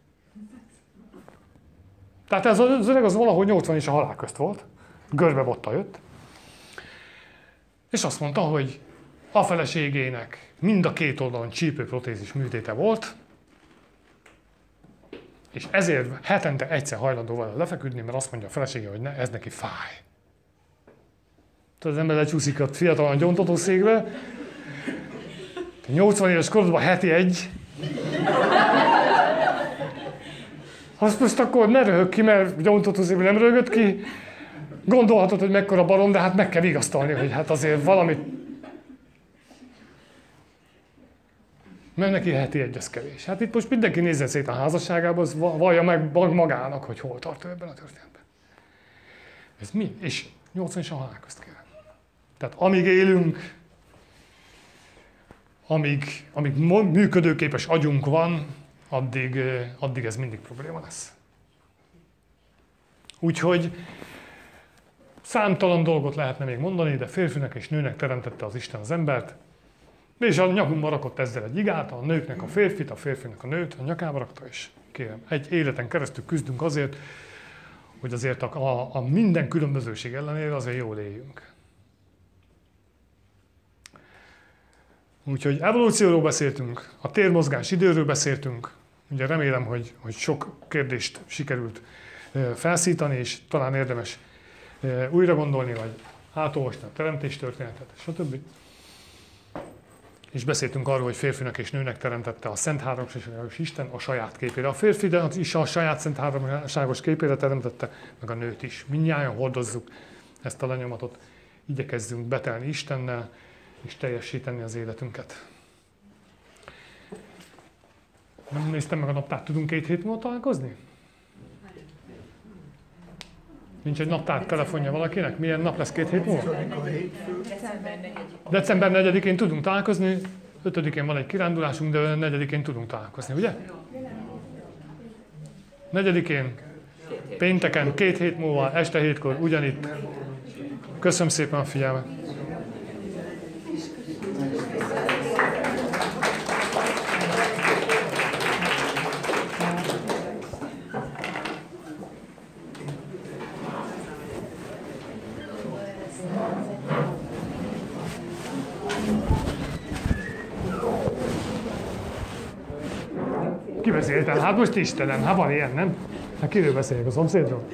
Tehát ez az öreg az valahogy nyolcvan és a halál közt volt. Görbebotta jött. És azt mondta, hogy a feleségének mind a két oldalon csípőprotézis műtéte volt, és ezért hetente egyszer hajlandó vele lefeküdni, mert azt mondja a felesége, hogy ne, ez neki fáj. Tehát az ember lecsúszik a fiatalan gyóntatószékbe, nyolcvan éves korodban heti egy. Azt most akkor ne röhög ki, mert gyóntatószékben nem röhögött ki. Gondolhatod, hogy mekkora barom, de hát meg kell vigasztalni, hogy hát azért valamit. Mert neki heti egy, az kevés. Hát itt most mindenki nézzen szét a házasságában, az vallja meg magának, hogy hol tart ő ebben a történetben. Ez mi? És nyolcvan és a halál közt kell. Tehát amíg élünk, amíg, amíg működőképes agyunk van, addig, addig ez mindig probléma lesz. Úgyhogy számtalan dolgot lehetne még mondani, de férfinek és nőnek teremtette az Isten az embert, és a nyakunkba rakott ezzel egy igát, a nőknek a férfit, a férfinak a nőt, a nyakába rakta, és kérem, egy életen keresztül küzdünk azért, hogy azért a, a, a minden különbözőség ellenére azért jól éljünk. Úgyhogy evolúcióról beszéltünk, a térmozgás időről beszéltünk, ugye remélem, hogy, hogy sok kérdést sikerült felszítani, és talán érdemes újra gondolni, vagy átolvasni a teremtéstörténetet, stb. És beszéltünk arról, hogy férfinak és nőnek teremtette a Szent Háromságos Isten a saját képére. A férfi de is a saját Szent Háromságos képére teremtette, meg a nőt is. Mindnyájan hordozzuk ezt a lenyomatot, igyekezzünk betelni Istennel, és teljesíteni az életünket. Nem néztem meg a naptárt, tudunk két hét múlva találkozni? Nincs egy naptárt telefonja valakinek? Milyen nap lesz két hét múlva? december negyedikén tudunk találkozni, ötödikén van egy kirándulásunk, de negyedikén tudunk találkozni, ugye? negyedikén, pénteken, két hét múlva, este hétkor, ugyanitt. Köszönöm szépen a figyelmet! Ki beszéltem? Hát most Istenem, hát van ilyen, nem? Hát kiről beszéljek, a szomszédról?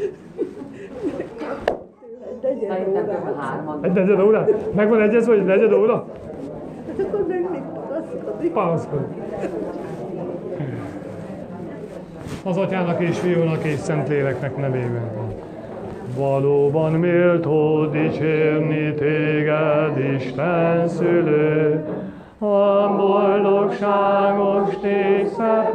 Egy negyed óra? Meg van egyezve, hogy negyed óra? Akkor meg még panaszkodik. Panaszkodik. Az Atyának és Fiúnak és Szentléleknek nevében. Valóban méltó dicsérni téged, Isten szülő, a boldogságos tégy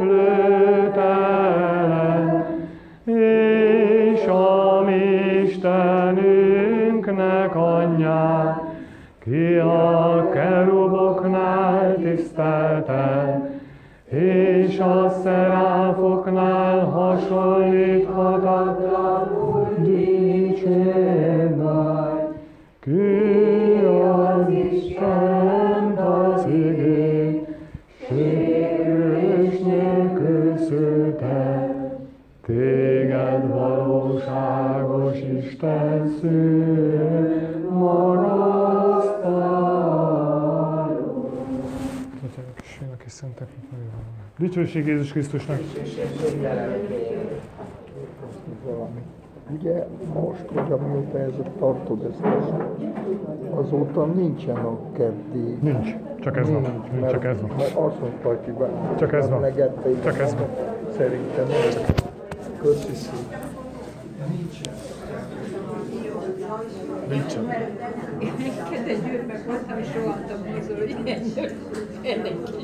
szeplőtelen, és a mi Istenünknek anyját, ki a keruboknál tisztelten, és a szeráfoknál hasonlíthatatlanul dicsérd majd. Ki az Isten az igény, sérülés nélkül szülte, téged valóságos Isten szül, magasztaló. Atyának és Fiúnak és Szenteknek nevében. Dicsőség Jézus Krisztusnak! Valami. Ugye most, hogy amióta ez tartod ezt, azóta nincsen a keddi. Nincs, csak ez van. Nincs, mert, csak ez van. Mert azt mondta, hogy Csak ez van. megették. Csak ez van. Szerintem nem. Köszi szépen. Nincsen. Kedves győrben voltam, és rohantam hozzá, hogy ilyen győr.